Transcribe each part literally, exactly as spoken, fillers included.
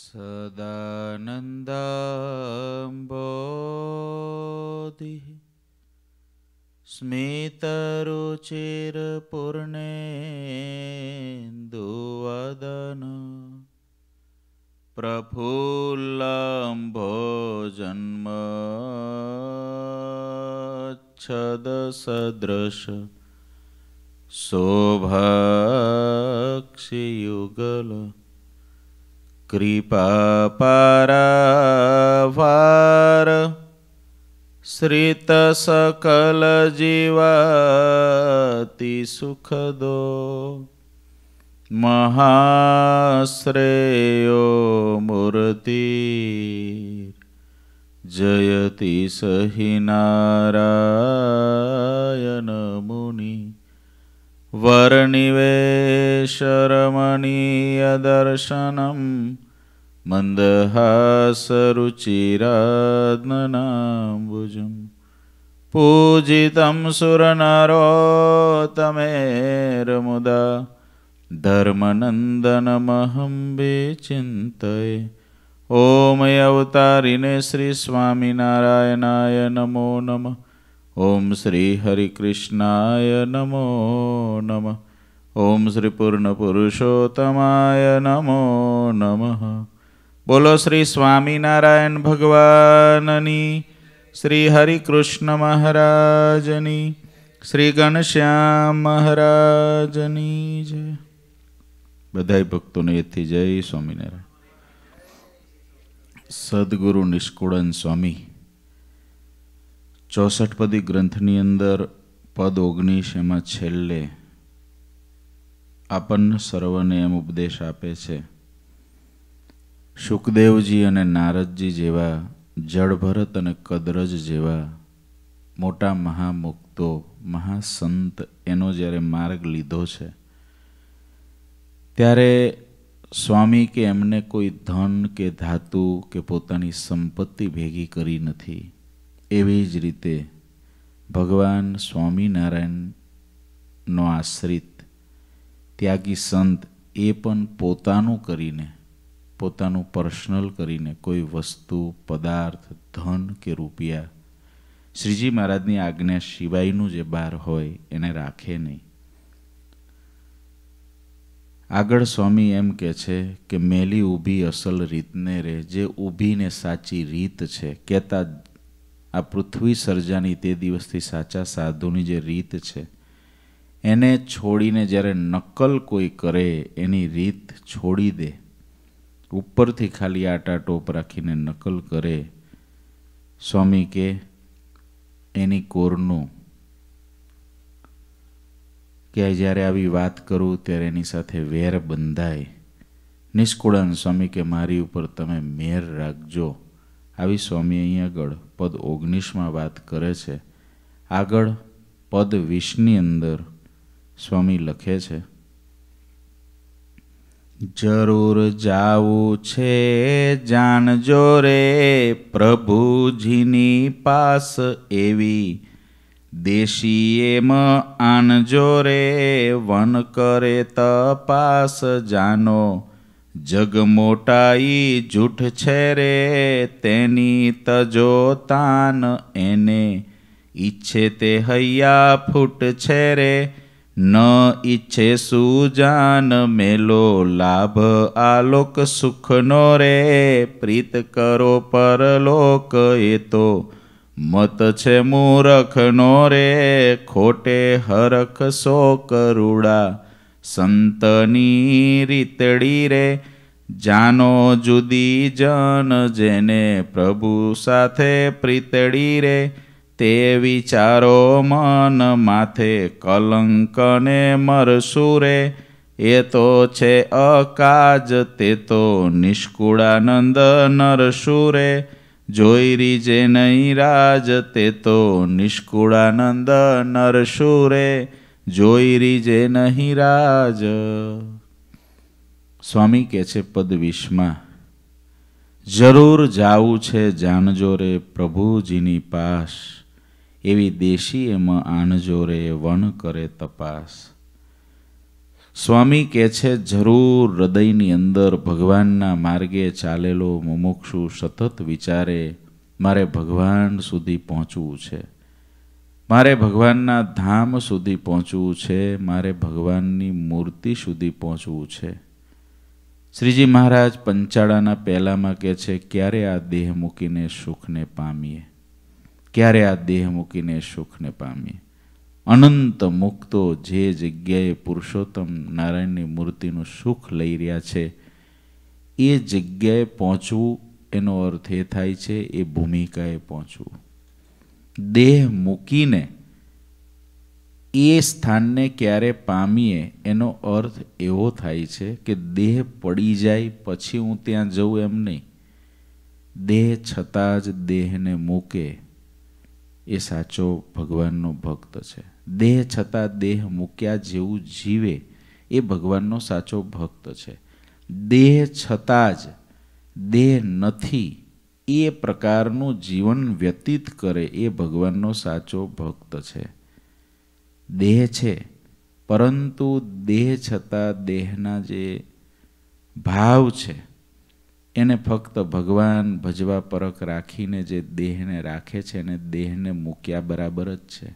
સદાનંદાંબોધિ સ્મિતરુચિરપૂર્ણેન્દુવદન પ્રફુલ્લંભોજન્મચ્છદસદૃશ શોભાક્ષિયુગલ કૃપાપારાવાર શ્રિત સકલ જીવાતિ સુખદો મહાશ્રેયો મૂર્તિ જયતિ સહિ નારાયણ મુનિ વર્ણિવેશરમણીય દર્શનમ મંદહાસરુચિરાત્મનાંબુજમ પૂજિતમ સુરનરોત્તમેર્મુદા ધર્મનંદનમહં વિચિંતયે. ઓમ અવતારિને શ્રી સ્વામિનારાયણાય નમો નમઃ. ઓમ શ્રી હરિકૃષ્ણાય નમો નમઃ. ઓમ શ્રી પૂર્ણ પુરુષોત્તમાય નમો નમઃ. બોલો શ્રી સ્વામિનારાયણ ભગવાનની, શ્રી હરિકૃષ્ણ મહારાજની, શ્રી ઘનશ્યામ મહારાજની જય. બધાય ભક્તોને એથી જય સ્વામિનારાયણ. સદગુરુ નિષ્કુળન સ્વામી ચોસઠ પદી ગ્રંથની અંદર પદ ઓગણીસ એમાં છેલ્લે આપણને સર્વને એમ ઉપદેશ આપે છે, શુકદેવજી અને નારદજી જેવા, જળભરત અને કદરજ જેવા મોટા મહામુક્તો, મહાસંત એનો જ્યારે માર્ગ લીધો છે ત્યારે સ્વામી કે એમને કોઈ ધન કે ધાતુ કે પોતાની સંપત્તિ ભેગી કરી નથી. એવી જ રીતે ભગવાન સ્વામિનારાયણનો આશ્રિત ત્યાગી સંત એ પણ પોતાનું કરીને, પોતાનું પર્સનલ કરીને કોઈ વસ્તુ, પદાર્થ, ધન કે રૂપિયા શ્રીજી મહારાજની આજ્ઞા સિવાયનું જે બહાર હોય એને રાખે નહીં. આગળ સ્વામી એમ કહે છે કે મેલી ઊભી અસલ રીતને રે, જે ઊભીને સાચી રીત છે. કહેતા આ પૃથ્વી સર્જાની તે દિવસથી સાચા સાધુની જે રીત છે એને છોડીને જ્યારે નકલ કોઈ કરે એની રીત છોડી દે, ઉપરથી ખાલી આટા ટોપ રાખીને નકલ કરે, સ્વામી કે એની કોરનું કે જ્યારે આવી વાત કરું ત્યારે એની સાથે વેર બંધાય. નિષ્કુળાન સ્વામી કે મારી ઉપર તમે મેર રાખજો. આવી સ્વામી અહીં આગળ પદ ઓગણીસમાં વાત કરે છે. આગળ પદ વીસની અંદર સ્વામી લખે છે, જરૂર જાવું છે જાણજો રે પ્રભુજીની પાસ, એવી દેશી એમ આનજો રે વન કરે તપાસ. જાનો જગ મોટાઈ જૂઠ છે રે તેની તજો તાન, એને ઈચ્છે તે હૈયા ફૂટ છે રે ન ઈચ્છે સુજાન. મેલો લાભ આલોક સુખનો રે પ્રીત કરો પરલોક, એ તો મત છે મૂરખનો રે ખોટે હરખ સો કરુડા. સંતની રીતડી રે જાનો જુદી જન, જેને પ્રભુ સાથે પ્રીતડી રે તે વિચારો મન માથે કલંકને મરશું રે. એ તો છે અકાજ તે તો નિષ્કુળાનંદ નરશું રે, જોઈ રીજે નહીં રાજ તે તો નિષ્કુળાનંદ નરશું રે, જોઈ રીજે નહીં રાજ. સ્વામી કહે છે પદ વીસમાં, જરૂર જાવું છે જાણજો રે પ્રભુજીની પાસ, એવી દેશી એમાં આણજો રે વન કરે તપાસ. સ્વામી કહે છે, જરૂર હૃદયની અંદર ભગવાનના માર્ગે ચાલેલો મુમુક્ષુ સતત વિચારે, મારે ભગવાન સુધી પહોંચવું છે, મારે ભગવાનના ધામ સુધી પહોંચવું છે, મારે ભગવાનની મૂર્તિ સુધી પહોંચવું છે. શ્રીજી મહારાજ પંચાળાના પહેલામાં કહે છે, ક્યારે આ દેહ મૂકીને સુખને પામીએ, ક્યારે આ દેહ મૂકીને સુખને પામીએ. અનંત મુક્તો જે જગ્યાએ પુરુષોત્તમ નારાયણની મૂર્તિનું સુખ લઈ રહ્યા છે એ જગ્યાએ પહોંચવું, એનો અર્થ એ થાય છે એ ભૂમિકાએ પહોંચવું. દેહ મૂકીને એ સ્થાનને ક્યારે પામીએ એનો અર્થ એવો થાય છે કે દેહ પડી જાય પછી હું ત્યાં જઉં એમ નહીં. દેહ છતાં જ દેહને મૂકે એ સાચો ભગવાનનો ભક્ત છે. દેહ છતાં દેહ મૂક્યા જેવું જીવે એ ભગવાનનો સાચો ભક્ત છે. દેહ છતાં જ દેહ નથી એ પ્રકારનું જીવન વ્યતીત કરે એ ભગવાનનો સાચો ભક્ત છે. દેહ છે પરંતુ દેહ છતાં દેહના જે ભાવ છે એને ફક્ત ભગવાન ભજવા પરખ રાખીને જે દેહને રાખે છે એને દેહને મૂક્યા બરાબર જ છે.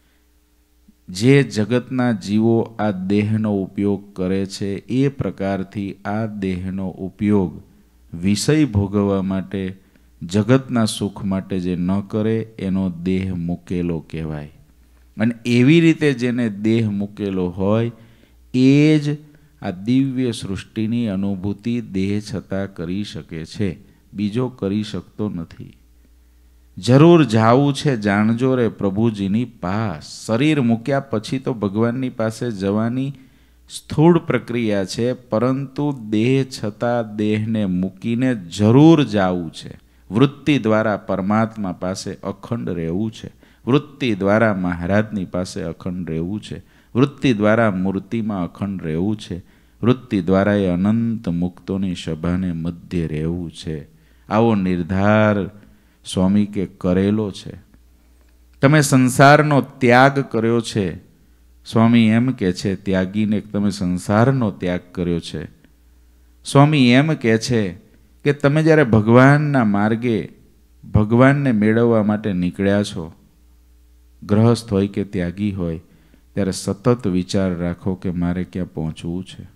જે જગતના જીવો આ દેહનો ઉપયોગ કરે છે એ પ્રકારથી આ દેહનો ઉપયોગ વિષય ભોગવવા માટે, જગતના સુખ માટે જે ન કરે એનો દેહ મૂકેલો કહેવાય. અને એવી રીતે જેને દેહ મૂકેલો હોય એ જ આ દિવ્ય સૃષ્ટિની અનુભૂતિ દેહ છતાં કરી શકે છે, બીજો કરી શકતો નથી. જરૂર જાવું છે જાણજો રે પ્રભુજીની પાસ. શરીર મૂક્યા પછી તો ભગવાનની પાસે જવાની સ્થૂળ પ્રક્રિયા છે, પરંતુ દેહ છતાં દેહને મૂકીને જરૂર જાવું છે. વૃત્તિ દ્વારા પરમાત્મા પાસે અખંડ રહેવું છે, વૃત્તિ દ્વારા મહારાજની પાસે અખંડ રહેવું છે, વૃત્તિ દ્વારા મૂર્તિમાં અખંડ રહેવું છે, વૃત્તિ દ્વારા એ અનંત મુક્તોની સભાને મધ્ય રહેવું છે. આવો નિર્ધાર સ્વામી કે કરેલો છે. તમે સંસારનો ત્યાગ કર્યો છે. સ્વામી એમ કહે છે ત્યાગીને તમે સંસારનો ત્યાગ કર્યો છે. સ્વામી એમ કહે છે કે તમે જ્યારે ભગવાનના માર્ગે ભગવાનને મેળવવા માટે નીકળ્યા છો, ગ્રહસ્થ હોય કે ત્યાગી હોય, ત્યારે સતત વિચાર રાખો કે મારે ક્યાં પહોંચવું છે.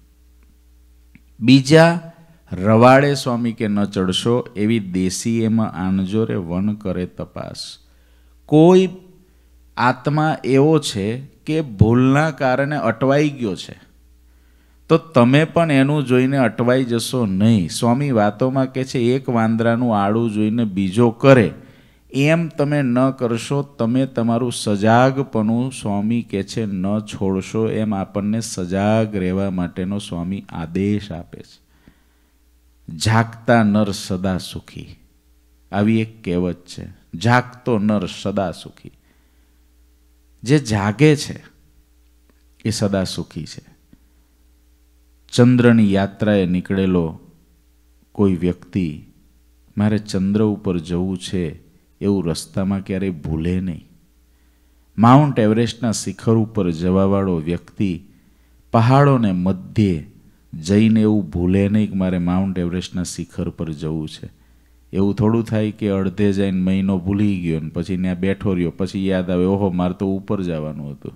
બીજા રવાડે સ્વામી કે ન ચડશો, એવી દેશી એમાં આણજો રે વન કરે તપાસ. કોઈ આત્મા એવો છે કે ભૂલના કારણે અટવાઈ ગયો છે, તો તમે પણ એનું જોઈને અટવાઈ જશો નહીં. સ્વામી વાતોમાં કહે છે એક વાંદરાનું આડું જોઈને બીજો કરે એમ તમે ન કરશો. તમે તમારું સજાગપણું સ્વામી કહે છે ન છોડશો, એમ આપણને સજાગ રહેવા માટેનો સ્વામી આદેશ આપે છે. જાગતા નર સદા સુખી, આવી એક કહેવત છે. જાગતો નર સદા સુખી. જે જાગે છે એ સદા સુખી છે. ચંદ્રની યાત્રાએ નીકળેલો કોઈ વ્યક્તિ મારે ચંદ્ર ઉપર જવું છે એવું રસ્તામાં ક્યારેય ભૂલે નહીં. માઉન્ટ એવરેસ્ટના શિખર ઉપર જવાવાળો વ્યક્તિ પહાડોને મધ્યે જઈને એવું ભૂલે નહીં કે મારે માઉન્ટ એવરેસ્ટના શિખર પર જવું છે. એવું થોડું થાય કે અડધે જઈને મહિનો ભૂલી ગયો ને પછી ત્યાં બેઠો રહ્યો, પછી યાદ આવે ઓહો મારે તો ઉપર જવાનું હતું.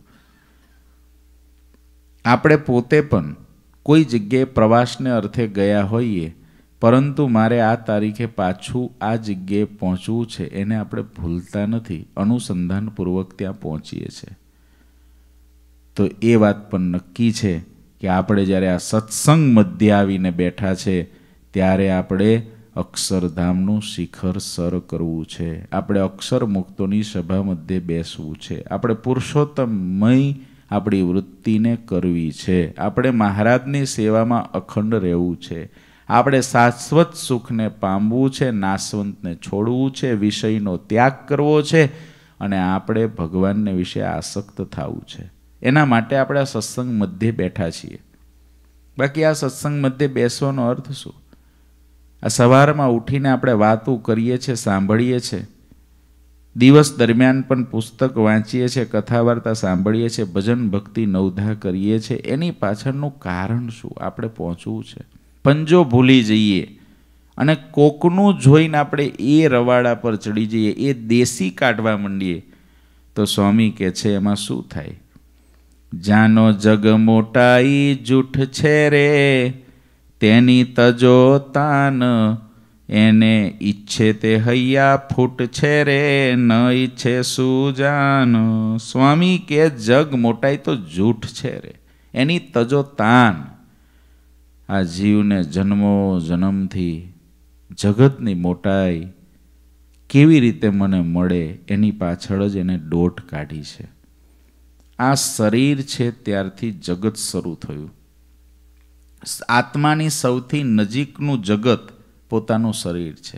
આપણે પોતે પણ કોઈ જગ્યાએ પ્રવાસને અર્થે ગયા હોઈએ, પરંતુ મારે આ તારીખે પાછું આ જગ્યાએ પહોંચવું છે એને આપણે ભૂલતા નથી, અનુસંધાનપૂર્વક ત્યાં પહોંચીએ છીએ. તો એ વાત પણ નક્કી છે કે આપણે જ્યારે આ સત્સંગ મધ્ય આવીને બેઠા છે ત્યારે આપણે અક્ષરધામનું શિખર સર કરવું છે. આપણે અક્ષર મુક્તોની સભા મધ્યે બેસવું છે. આપણે પુરુષોત્તમમય આપણી વૃત્તિને કરવી છે. આપણે મહારાજની સેવામાં અખંડ રહેવું છે. આપણે શાશ્વત સુખને પામવું છે, નાશવંતને છોડવું છે, વિષયનો ત્યાગ કરવો છે અને આપણે ભગવાનને વિશે આસક્ત થવું છે. એના માટે આપણે આ સત્સંગ મધ્યે બેઠા છીએ. બાકી આ સત્સંગ મધ્યે બેસવાનો અર્થ શું? આ સવારમાં ઉઠીને આપણે વાતો કરીએ છીએ, સાંભળીએ છીએ, દિવસ દરમિયાન પણ પુસ્તક વાંચીએ છીએ, કથા વાર્તા સાંભળીએ છીએ, ભજન ભક્તિ નવધા કરીએ છીએ, એની પાછળનું કારણ શું? આપણે પહોંચવું છે. પંજો ભૂલી જઈએ અને કોકનું જોઈને આપણે એ રવાડા પર ચડી જઈએ, એ દેશી કાઢવા માંડીએ, તો સ્વામી કહે છે એમાં શું થાય? જાનો જગ મોટાઈ જૂઠ છે રે, તેની તજો તાન, એને ઈચ્છે તે હૈયા ફૂટ છે રે, ન ઈચ્છે સુજાન. સ્વામી કે જગ મોટાઈ તો જૂઠ છે રે, એની તજો તાન. આ જીવને જન્મો જન્મથી જગતની મોટાઈ કેવી રીતે મને મળે એની પાછળ જ એને દોટ કાઢી છે. આ શરીર છે ત્યારથી જગત શરૂ થયું. આત્માની સૌથી નજીકનું જગત પોતાનું શરીર છે.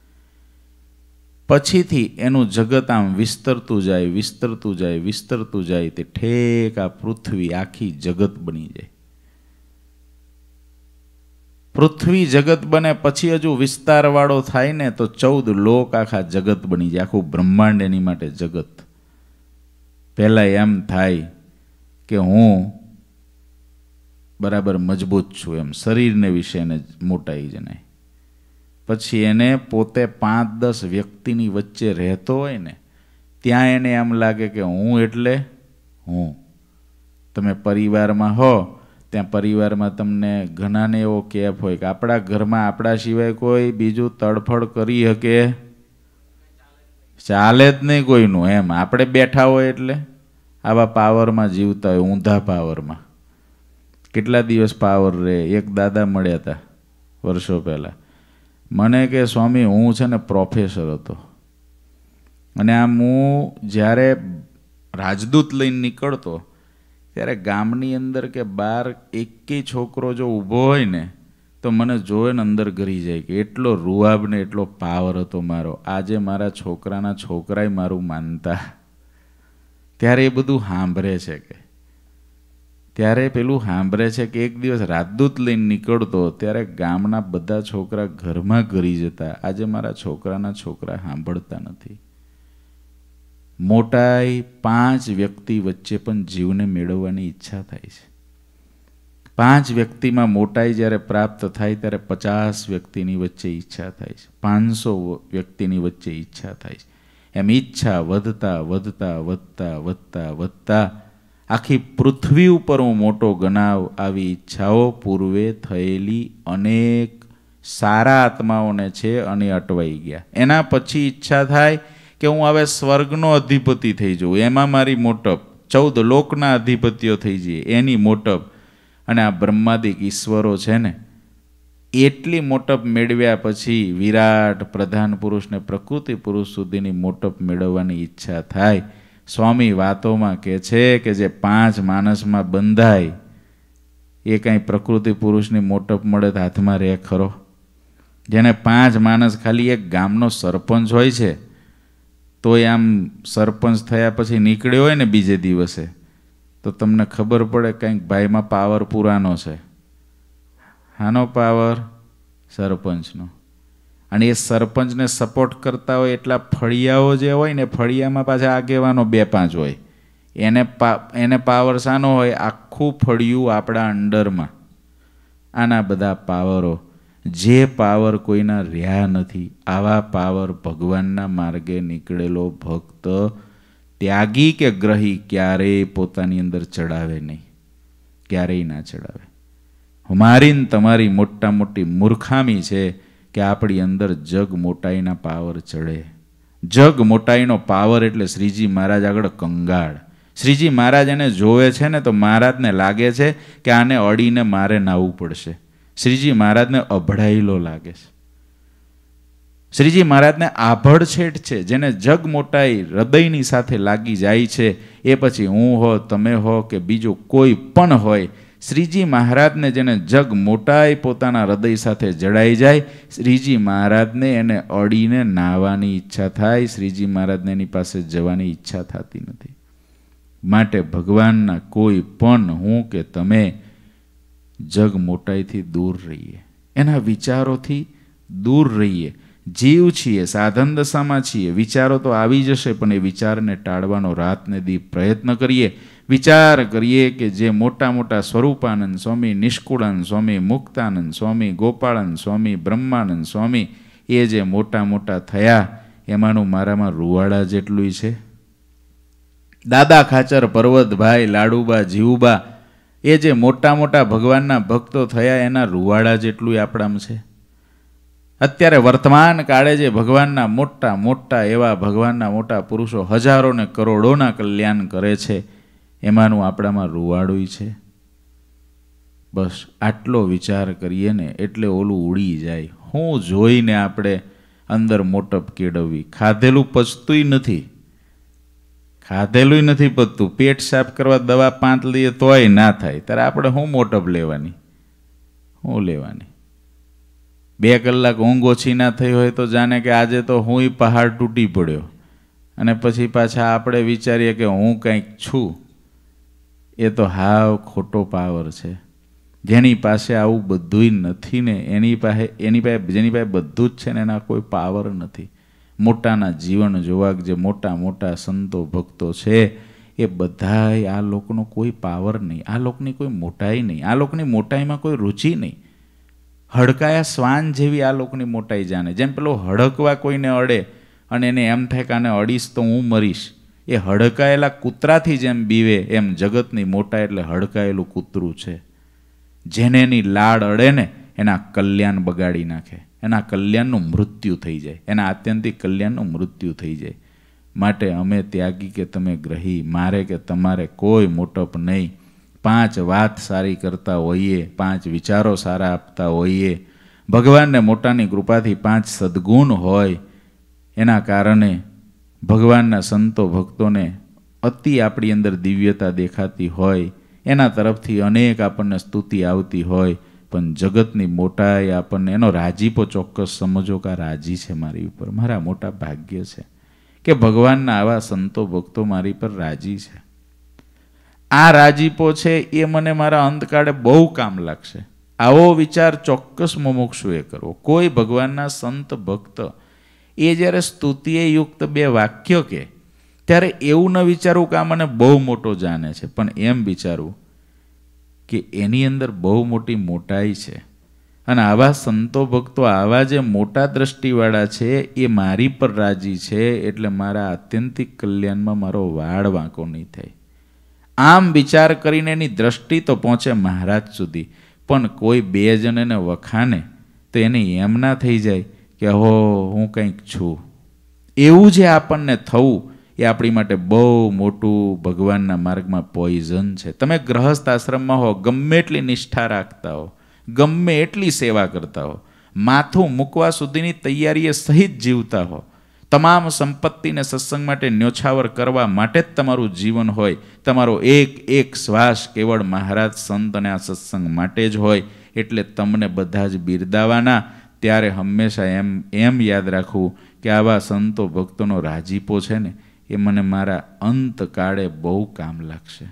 પછીથી એનું જગત આમ વિસ્તરતું જાય વિસ્તરતું જાય વિસ્તરતું જાય તે ઠેક આ પૃથ્વી આખી જગત બની જાય. પૃથ્વી જગત બને પછી હજુ વિસ્તારવાળો થાય ને તો ચૌદ લોક આખા જગત બની જાય, આખું બ્રહ્માંડ એની માટે જગત. પહેલાં એમ થાય કે હું બરાબર મજબૂત છું, એમ શરીરને વિશે એને મોટાઈ જણાય. પછી એને પોતે પાંચ દસ વ્યક્તિની વચ્ચે રહેતો હોય ને ત્યાં એને એમ લાગે કે હું એટલે હું. તમે પરિવારમાં હો ત્યાં પરિવારમાં તમને ઘણાને એવો કેફ હોય કે આપણા ઘરમાં આપણા સિવાય કોઈ બીજું તડફડ કરી શકે, ચાલે જ નહીં કોઈનું. એમ આપણે બેઠા હોય એટલે આવા પાવરમાં જીવતા હોય, ઊંધા પાવરમાં. કેટલા દિવસ પાવર રહે? એક દાદા મળ્યા હતા વર્ષો પહેલાં. મને કે સ્વામી હું છે ને પ્રોફેસર હતો, અને આમ હું જ્યારે રાજદૂત લઈને નીકળતો ત્યારે ગામની અંદર કે બહાર એકેય છોકરો જો ઊભો હોય ને તો મને જોવે ને અંદર ગરી જાય કે એટલો રૂઆબ ને એટલો પાવર હતો મારો. આજે મારા છોકરાના છોકરાય મારું માનતા. ત્યારે એ બધું સાંભળે છે કે ત્યારે પેલું સાંભળે છે કે એક દિવસ રાજદૂત લઈને નીકળતો ત્યારે ગામના બધા છોકરા ઘરમાં ગરી જતા. આજે મારા છોકરાના છોકરા સાંભળતા નથી. મોટાઈ પાંચ વ્યક્તિ વચ્ચે પણ જીવને મેળવવાની ઈચ્છા થાય છે. પાંચ વ્યક્તિમાં મોટાઈ જ્યારે પ્રાપ્ત થાય ત્યારે પચાસ વ્યક્તિની વચ્ચે ઈચ્છા થાય છે, પાંચસો વ્યક્તિની વચ્ચે ઈચ્છા થાય છે. એમ ઈચ્છા વધતા વધતા વધતા વધતા વધતા આખી પૃથ્વી ઉપર હું મોટો ગણાવ. આવી ઈચ્છાઓ પૂર્વે થયેલી અનેક સારા આત્માઓને છે અને અટવાઈ ગયા. એના પછી ઈચ્છા થાય કે હું હવે સ્વર્ગનો અધિપતિ થઈ જાઉં, એમાં મારી મોટપ. ચૌદ લોકના અધિપતિઓ થઈ જઈએ એની મોટપ. અને આ બ્રહ્માદિક ઈશ્વરો છે ને એટલી મોટપ મેળવ્યા પછી વિરાટ પ્રધાન પુરુષને પ્રકૃતિ પુરુષ સુધીની મોટપ મેળવવાની ઈચ્છા થાય. સ્વામી વાતોમાં કહે છે કે જે પાંચ માણસમાં બંધાય એ કાંઈ પ્રકૃતિ પુરુષની મોટપ મળે તો હાથમાં રહે ખરો? જેને પાંચ માણસ ખાલી એક ગામનો સરપંચ હોય છે તો આમ સરપંચ થયા પછી નીકળ્યો હોય ને બીજે દિવસે તો તમને ખબર પડે કંઈક ભાઈમાં પાવર પુરાનો છે. હાનો પાવર? સરપંચનો. અને એ સરપંચને સપોર્ટ કરતા હોય એટલા ફળિયાઓ જે હોય ને ફળિયામાં પાછા આગેવાનો બે પાંચ હોય. એને પા એને પાવર શાનો હોય? આખું ફળિયું આપણા અંડરમાં. આના બધા પાવરો, જે પાવર કોઈના રહ્યા નથી, આવા પાવર ભગવાનના માર્ગે નીકળેલો ભક્ત ત્યાગી કે ગ્રહી ક્યારેય પોતાની અંદર ચડાવે નહીં, ક્યારેય ના ચડાવે. મારી ને તમારી મોટા મોટી મૂર્ખામી છે કે આપણી અંદર જગ મોટાઈના પાવર ચડે. જગ મોટાઈનો પાવર એટલે શ્રીજી મહારાજ આગળ કંગાળ. શ્રીજી મહારાજ એને જોવે છે ને તો મહારાજને લાગે છે કે આને અડીને મારે નાવું પડશે. શ્રીજી મહારાજને અભડાયેલો લાગે છે. શ્રીજી મહારાજને આભડછેટ છે. જેને જગ મોટાઈ હૃદયની સાથે લાગી જાય છે એ પછી હું હો, તમે હો કે બીજું કોઈ પણ હોય, શ્રીજી મહારાજને જેને જગ મોટાઈ પોતાના હૃદય સાથે જડાઈ જાય, શ્રીજી મહારાજને એને અડીને નાહવાની ઈચ્છા થાય. શ્રીજી મહારાજને એની પાસે જવાની ઈચ્છા થતી નથી. માટે ભગવાનના કોઈ પણ હું કે તમે જગ મોટાઈથી દૂર રહીએ, એના વિચારોથી દૂર રહીએ. જીવ છીએ, સાધન દશામાં છીએ. વિચારો તો આવી જશે, પણ એ વિચારને ટાળવાનો રાત ને દી પ્રયત્ન કરીએ. વિચાર કરીએ કે જે મોટા મોટા સ્વરૂપાનંદ સ્વામી, નિષ્કુળાનંદ સ્વામી, મુક્તાનંદ સ્વામી, ગોપાળાનંદ સ્વામી, બ્રહ્માનંદ સ્વામી, એ જે મોટા મોટા થયા એમાંનું મારામાં રૂવાડા જેટલું છે. દાદા ખાચર, પર્વતભાઈ, લાડુબા, જીવુબા, એ જે મોટા મોટા ભગવાનના ભક્તો થયા એના રૂવાડા જેટલું આપણામાં છે. અત્યારે વર્તમાન કાળે જે ભગવાનના મોટા મોટા એવા ભગવાનના મોટા પુરુષો હજારો ને કરોડોના કલ્યાણ કરે છે એમાંનું આપણામાં રૂવાડું છે. બસ આટલો વિચાર કરીએ ને એટલે ઓલું ઉડી જાય. હું જોઈને આપણે અંદર મોટપ કેળવવી. ખાધેલું પચતુંય નથી, ખાધેલું નથી પચતું. પેટ સાફ કરવા દવા પાંચ લઈએ તોય ના થાય, ત્યારે આપણે શું મોટપ લેવાની, શું લેવાની? બે કલાક ઊંઘ ઓછી ના થઈ હોય તો જાણે કે આજે તો હુંય પહાડ તૂટી પડ્યો, અને પછી પાછા આપણે વિચારીએ કે હું કંઈક છું. એ તો હાવ ખોટો પાવર છે. જેની પાસે આવું બધુંય નથી ને એની પાસે એની પાસે જેની પાસે બધું જ છે ને એના કોઈ પાવર નથી. મોટાના જીવન જોવા, જે મોટા મોટા સંતો ભક્તો છે એ બધાય આ લોકોનો કોઈ પાવર નહીં, આ લોકોની કોઈ મોટાઈ નહીં, આ લોકોની મોટાઈમાં કોઈ રુચિ નહીં. હડકાયા શ્વાન જેવી આ લોકોની મોટાઈ જાણે. જેમ પેલો હડકવા કોઈને અડે અને એને એમ થાય કે આને અડીશ તો હું મરીશ, એ હડકાયેલા કૂતરાથી જેમ બીવે એમ જગતની મોટાઈ એટલે હડકાયેલું કૂતરું છે. જેને એની લાડ અડે ને એના કલ્યાણ બગાડી નાખે, એના કલ્યાણનું મૃત્યુ થઈ જાય, એના આત્યંતિક કલ્યાણનું મૃત્યુ થઈ જાય. માટે અમે ત્યાગી કે તમે ગ્રહી, મારે કે તમારે કોઈ મોટપ નહીં. પાંચ વાત સારી કરતા હોઈએ, પાંચ વિચારો સારા આપતા હોઈએ, ભગવાનને મોટાની કૃપાથી પાંચ સદ્ગુણ હોય, એના કારણે ભગવાનના સંતો ભક્તોને અતિ આપણી અંદર દિવ્યતા દેખાતી હોય, એના તરફથી અનેક આપણને સ્તુતિ આવતી હોય, પણ જગતની મોટાઈ આપણને એનો રાજીપો ચોક્કસ સમજો કે આ રાજી છે મારી ઉપર, મારા મોટા ભાગ્ય છે કે ભગવાનના આવા સંતો ભક્તો મારી પર રાજી છે. આ રાજીપો છે એ મને મારા અંતકાળે બહુ કામ લાગશે. આવો વિચાર ચોક્કસ મુમુક્ષુએ કરવો. કોઈ ભગવાનના સંત ભક્ત એ જ્યારે સ્તુતિએ યુક્ત બે વાક્ય કે ત્યારે એવું ન વિચારવું કે આ મને બહુ મોટો જાણે છે, પણ એમ વિચારવું કે એની અંદર બહુ મોટી મોટાઈ છે. અને આવા સંતો ભક્તો, આવા જે મોટા દ્રષ્ટિવાળા છે એ મારી પર રાજી છે, એટલે મારા આત્યંતિક કલ્યાણમાં મારો વાળ વાંકો નહીં થાય. આમ વિચાર કરીને એની દ્રષ્ટિ તો પહોંચે મહારાજ સુધી, પણ કોઈ બે જણ એને વખાને તો એને એમ ના થઈ જાય કે હો હું કંઈક છું. એવું જે આપણને થવું એ આપણી માટે બહુ મોટું ભગવાનના માર્ગમાં પોઈઝન છે. તમે ગ્રહસ્થ આશ્રમમાં હો, ગમે એટલી નિષ્ઠા રાખતા હો, ગમે એટલી સેવા કરતા હો, માથું મૂકવા સુધીની તૈયારીએ સહિત જીવતા હો, તમામ સંપત્તિને સત્સંગ માટે ન્યોછાવર કરવા માટે જ તમારું જીવન હોય, તમારો એક એક શ્વાસ કેવળ મહારાજ સંત અને આ સત્સંગ માટે જ હોય, એટલે તમને બધા જ બિરદાવાના. ત્યારે હંમેશા એમ એમ યાદ રાખવું કે આવા સંતો ભક્તોનો રાજીપો છે ને એ મને મારા અંતકાળે બહુ કામ લાગશે.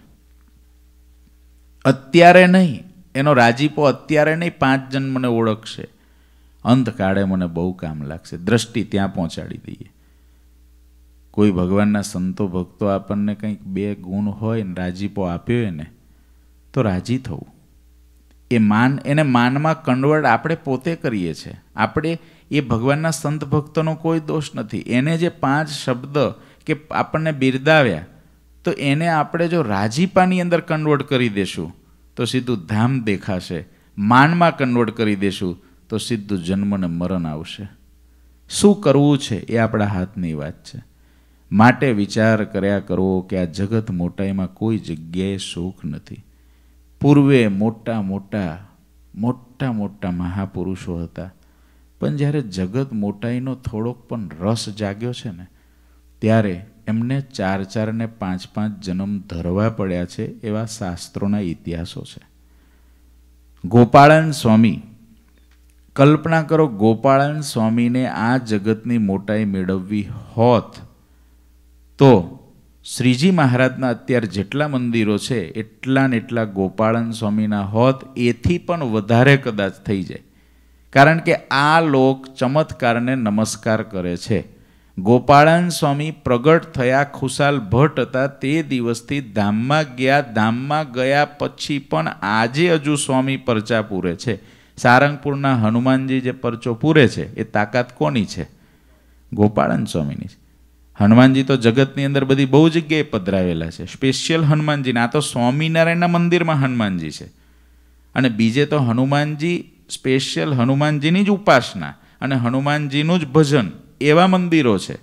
અત્યારે નહીં, એનો રાજીપો અત્યારે નહીં, પાંચ જણ મને ઓળખશે, અંતકાળે મને બહુ કામ લાગશે. દ્રષ્ટિ ત્યાં પહોંચાડી દઈએ. કોઈ ભગવાનના સંતો ભક્તો આપણને કંઈક બે ગુણ હોય ને રાજીપો આપ્યો હોય ને તો રાજી થવું. એ માન, એને માનમાં કન્વર્ટ આપણે પોતે કરીએ છીએ. આપણે એ ભગવાનના સંત ભક્તોનો કોઈ દોષ નથી. એને જે પાંચ શબ્દ કે આપણને બિરદાવ્યા તો એને આપણે જો રાજીપાની અંદર કન્વર્ટ કરી દેશું તો સીધું ધામ દેખાશે. માનમાં કન્વર્ટ કરી દેશું તો સીધું જન્મ ને મરણ આવશે. શું કરવું છે એ આપણા હાથની વાત છે. માટે વિચાર કર્યા કરવો કે આ જગત મોટાઈમાં કોઈ જગ્યાએ સુખ નથી. પૂર્વે મોટા મોટા મોટા મોટા મહાપુરુષો હતા, પણ જ્યારે જગત મોટાઈનો થોડોક પણ રસ જાગ્યો છે ને ત્યારે એમને ચાર ચાર ને પાંચ પાંચ જન્મ ધરવા પડ્યા છે, એવા શાસ્ત્રોના ઇતિહાસો છે. ગોપાળન સ્વામી, કલ્પના કરો ગોપાળન સ્વામીને આ જગતની મોટાઈ મેળવવી હોત તો શ્રીજી મહારાજના અત્યારે જેટલા મંદિરો છે એટલા ને એટલા ગોપાળન સ્વામીના હોત, એથી પણ વધારે કદાચ થઈ જાય. કારણ કે આ લોક ચમત્કારને નમસ્કાર કરે છે. ગોપાળાન સ્વામી પ્રગટ થયા ખુશાલ ભટ્ટ હતા તે દિવસથી ધામમાં ગયા. ધામમાં ગયા પછી પણ આજે હજુ સ્વામી પરચા પૂરે છે. સારંગપુરના હનુમાનજી જે પરચો પૂરે છે એ તાકાત કોની છે? ગોપાળાન સ્વામીની છે. હનુમાનજી તો જગતની અંદર બધી બહુ જગ્યાએ પધરાવેલા છે. સ્પેશિયલ હનુમાનજી, આ તો સ્વામિનારાયણના મંદિરમાં હનુમાનજી છે. અને બીજે તો હનુમાનજી સ્પેશિયલ હનુમાનજીની જ ઉપાસના અને હનુમાનજીનું જ ભજન એવા મંદિરો છે.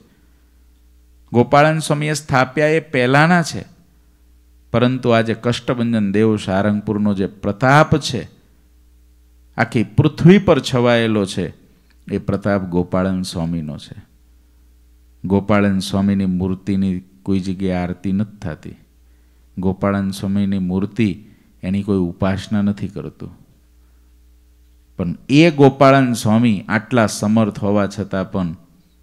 ગોપાળાન સ્વામીએ સ્થાપ્યા એ પહેલાંના છે, પરંતુ આજે કષ્ટભંજન દેવ સારંગપુરનો જે પ્રતાપ છે, આખી પૃથ્વી પર છવાયેલો છે, એ પ્રતાપ ગોપાળાન સ્વામીનો છે. ગોપાળાન સ્વામીની મૂર્તિની કોઈ જગ્યાએ આરતી નથી થતી. ગોપાળાન સ્વામીની મૂર્તિ એની કોઈ ઉપાસના નથી કરતું. પણ એ ગોપાળાન સ્વામી આટલા સમર્થ હોવા છતાં પણ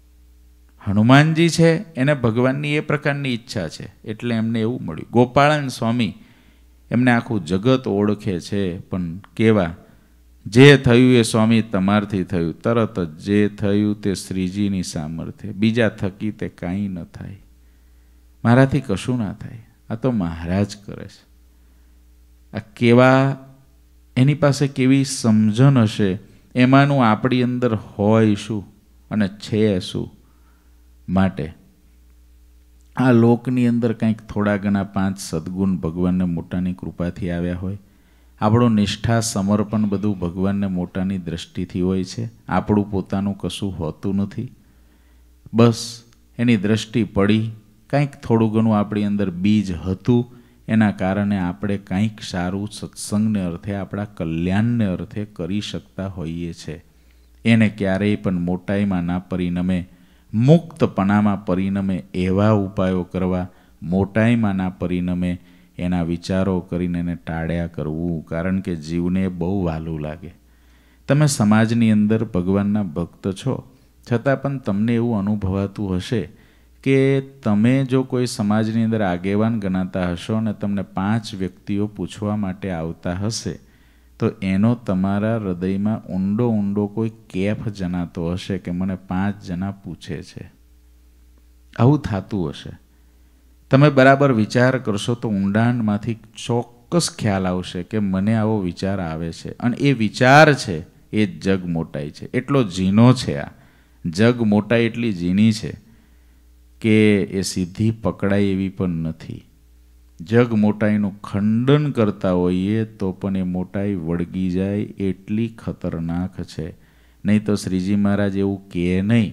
હનુમાનજી છે એને ભગવાનની એ પ્રકારની ઈચ્છા છે એટલે એમને એવું મળ્યું. ગોપાળાન સ્વામી એમને આખું જગત ઓળખે છે, પણ કેવા? જે થયું એ સ્વામી તમારથી થયું, તરત જ જે થયું તે શ્રીજીની સામર્થ્ય, બીજા થકી તે કાંઈ ન થાય, મારાથી કશું ના થાય, આ તો મહારાજ કરે છે. આ કેવા, એની પાસે કેવી સમજણ હશે, એમાંનું આપણી અંદર હોય શું અને છે શું. માટે આ લોકની અંદર કંઈક થોડા ઘણા પાંચ સદગુણ ભગવાનને મોટાની કૃપાથી આવ્યા હોય. આપણું નિષ્ઠા સમર્પણ બધું ભગવાનને મોટાની દ્રષ્ટિથી હોય છે. આપણું પોતાનું કશું હોતું નથી. બસ એની દ્રષ્ટિ પડી, કંઈક થોડું ઘણું આપણી અંદર બીજ હતું, એના કારણે આપણે કંઈક સારું સત્સંગને અર્થે, આપણા કલ્યાણને અર્થે કરી શકતા હોઈએ છીએ. એને ક્યારેય પણ મોટાઈમાં ના પરિણમે, મુક્તપણામાં પરિણમે એવા ઉપાયો કરવા, મોટાઈમાં ના પરિણમે એના વિચારો કરીને એને ટાળ્યા કરવું. કારણ કે જીવને બહુ વહાલું લાગે. તમે સમાજની અંદર ભગવાનના ભક્ત છો, છતાં પણ તમને એવું અનુભવાતું હશે કે તમે જો કોઈ સમાજની અંદર આગેવાન ગણાતા હશો અને તમને પાંચ વ્યક્તિઓ પૂછવા માટે આવતા હશે, તો એનો તમારા હૃદયમાં ઊંડો ઊંડો કોઈ કેફ જણાતો હશે કે મને પાંચ જણા પૂછે છે. આવું થતું હશે. તમે બરાબર વિચાર કરશો તો ઊંડાણમાંથી ચોક્કસ ખ્યાલ આવશે કે મને આવો વિચાર આવે છે, અને એ વિચાર છે એ જ જગ મોટાઈ છે. એટલો ઝીણો છે આ જગ, મોટાઈ એટલી ઝીણી છે કે એ સીધી પકડાય એવી પણ નથી. જગ મોટાઈનું ખંડન કરતા હોઈએ તો પણ એ મોટાઈ વળગી જાય એટલી ખતરનાક છે. નહીં તો શ્રીજી મહારાજ એવું કહે નહીં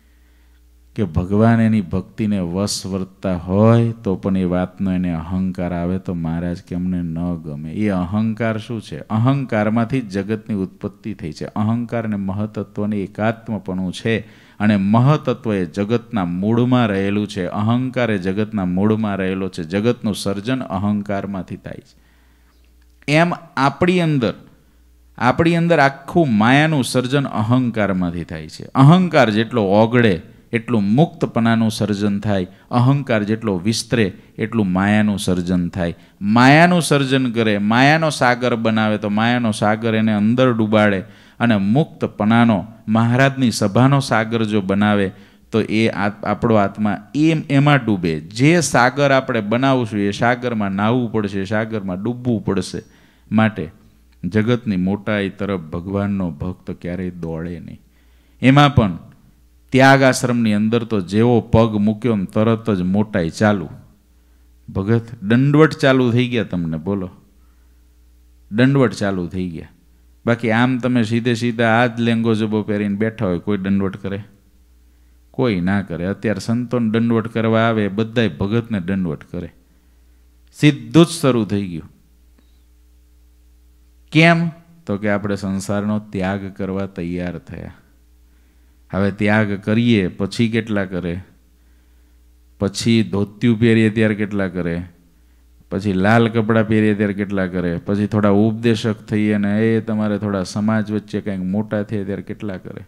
કે ભગવાન એની ભક્તિને વશ વર્તતા હોય તો પણ એ વાતનો એને અહંકાર આવે તો મહારાજ કે અમને ન ગમે. એ અહંકાર શું છે? અહંકારમાંથી જ જગતની ઉત્પત્તિ થઈ છે. અહંકાર અને મહતત્વને એકાત્મપણું છે, અને મહતત્વ એ જગતના મૂળમાં રહેલું છે. અહંકાર એ જગતના મૂળમાં રહેલો છે. જગતનું સર્જન અહંકારમાંથી થાય છે. એમ આપણી અંદર આપણી અંદર આખું માયાનું સર્જન અહંકારમાંથી થાય છે. અહંકાર જેટલો ઓગળે એટલું મુક્તપણાનું સર્જન થાય. અહંકાર જેટલો વિસ્તરે એટલું માયાનું સર્જન થાય. માયાનું સર્જન કરે, માયાનો સાગર બનાવે તો માયાનો સાગર એને અંદર ડૂબાડે, અને મુક્તપણાનો મહારાજની સભાનો સાગર જો બનાવે તો એ આપણો આત્મા એમ એમાં ડૂબે. જે સાગર આપણે બનાવશું એ સાગરમાં નાહવું પડશે, સાગરમાં ડૂબવું પડશે. માટે જગતની મોટાઈ તરફ ભગવાનનો ભક્ત ક્યારેય દોડે નહીં. એમાં પણ ત્યાગ આશ્રમની અંદર તો જેવો પગ મૂક્યો ને તરત જ મોટાઈ ચાલુ. ભગત દંડવટ ચાલુ થઈ ગયા. તમને બોલો, દંડવટ ચાલુ થઈ ગયા. બાકી આમ તમે સીધે સીધા આ જ લેંગો જબો પહેરીને બેઠા હોય, કોઈ દંડવટ કરે? કોઈ ના કરે. અત્યારે સંતોને દંડવટ કરવા આવે, બધાય ભગતને દંડવટ કરે. સીધું જ શરૂ થઈ ગયું. કેમ? તો કે આપણે સંસારનો ત્યાગ કરવા તૈયાર થયા. હવે ત્યાગ કરીએ પછી કેટલા કરે? પછી ધોતિયું પહેરીએ ત્યારે કેટલા કરે? પછી લાલ કપડાં પહેરીએ ત્યારે કેટલા કરે? પછી થોડા ઉપદેશક થઈએ ને એ તમારે થોડા સમાજ વચ્ચે કંઈક મોટા થઈએ ત્યારે કેટલા કરે?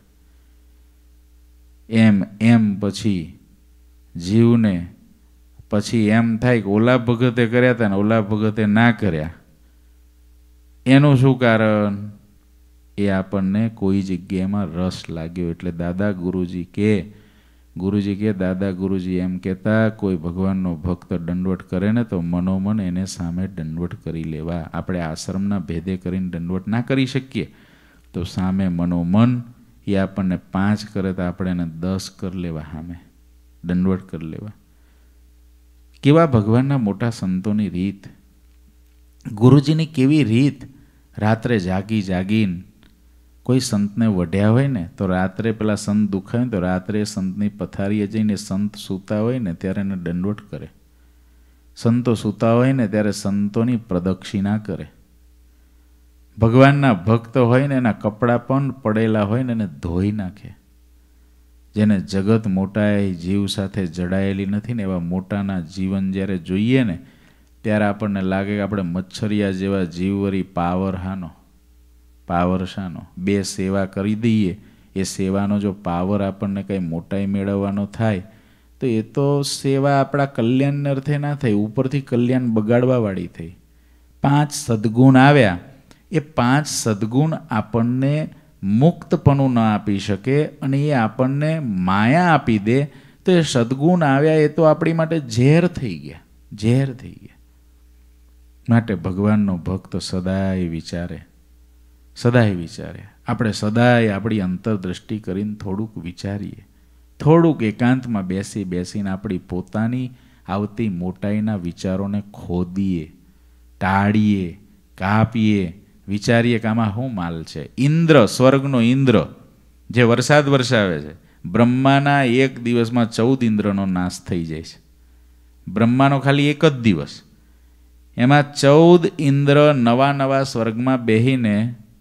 એમ એમ પછી જીવને પછી એમ થાય કે ઓલા ભગતે કર્યા હતા ને ઓલા ભગતે ના કર્યા. એનું શું કારણ? એ આપણને કોઈ જગ્યામાં રસ લાગ્યો એટલે દાદા ગુરુજી કે ગુરુજી કે દાદા ગુરુજી એમ કહેતા કોઈ ભગવાનનો ભક્ત દંડવટ કરે ને તો મનોમન એને સામે દંડવટ કરી લેવા. આપણે આશ્રમના ભેદે કરીને દંડવટ ના કરી શકીએ તો સામે મનોમન એ આપણને પાંચ કરે તો આપણે એને દસ કરી લેવા, સામે દંડવટ કરી લેવા. કેવા ભગવાનના મોટા સંતોની રીત, ગુરુજીની કેવી રીત. રાત્રે જાગી જાગીને કોઈ સંતને વઢ્યા હોય ને તો રાત્રે પેલા સંત દુખાય ને તો રાત્રે સંતની પથારીએ જઈને સંત સૂતા હોય ને ત્યારે એને દંડવટ કરે. સંતો સૂતા હોય ને ત્યારે સંતોની પ્રદક્ષિણા કરે. ભગવાનના ભક્ત હોય ને એના કપડાં પણ પડેલા હોય ને એને ધોઈ નાખે. જેને જગત મોટાએ જીવ સાથે જડાયેલી નથી ને એવા મોટાના જીવન જ્યારે જોઈએ ને ત્યારે આપણને લાગે કે આપણે મચ્છરિયા જેવા જીવવરી પાવર હાનો, પાવર શાનો. બે સેવા કરી દઈએ, એ સેવાનો જો પાવર આપણને કંઈ મોટાઈ મેળવવાનો થાય તો એ તો સેવા આપણા કલ્યાણને અર્થે ના થઈ, ઉપરથી કલ્યાણ બગાડવાવાળી થઈ. પાંચ સદ્ગુણ આવ્યા, એ પાંચ સદ્ગુણ આપણને મુક્તપણું ન આપી શકે અને એ આપણને માયા આપી દે તો એ સદ્ગુણ આવ્યા એ તો આપણી માટે ઝેર થઈ ગયા, ઝેર થઈ ગયા. માટે ભગવાનનો ભક્ત સદાય વિચારે, સદાય વિચારે. આપણે સદાય આપણી અંતરદ્રષ્ટિ કરીને થોડુંક વિચારીએ, થોડુંક એકાંતમાં બેસી બેસીને આપણી પોતાની આવતી મોટાઈના વિચારોને ખોદીએ, ટાળીએ, કાપીએ, વિચારીએ કે આમાં શું માલ છે. ઇન્દ્ર, સ્વર્ગનો ઇન્દ્ર જે વરસાદ વરસાવે છે, બ્રહ્માના એક દિવસમાં ચૌદ ઇન્દ્રનો નાશ થઈ જાય છે. બ્રહ્માનો ખાલી એક જ દિવસ, એમાં ચૌદ ઇન્દ્ર નવા નવા સ્વર્ગમાં બેહીને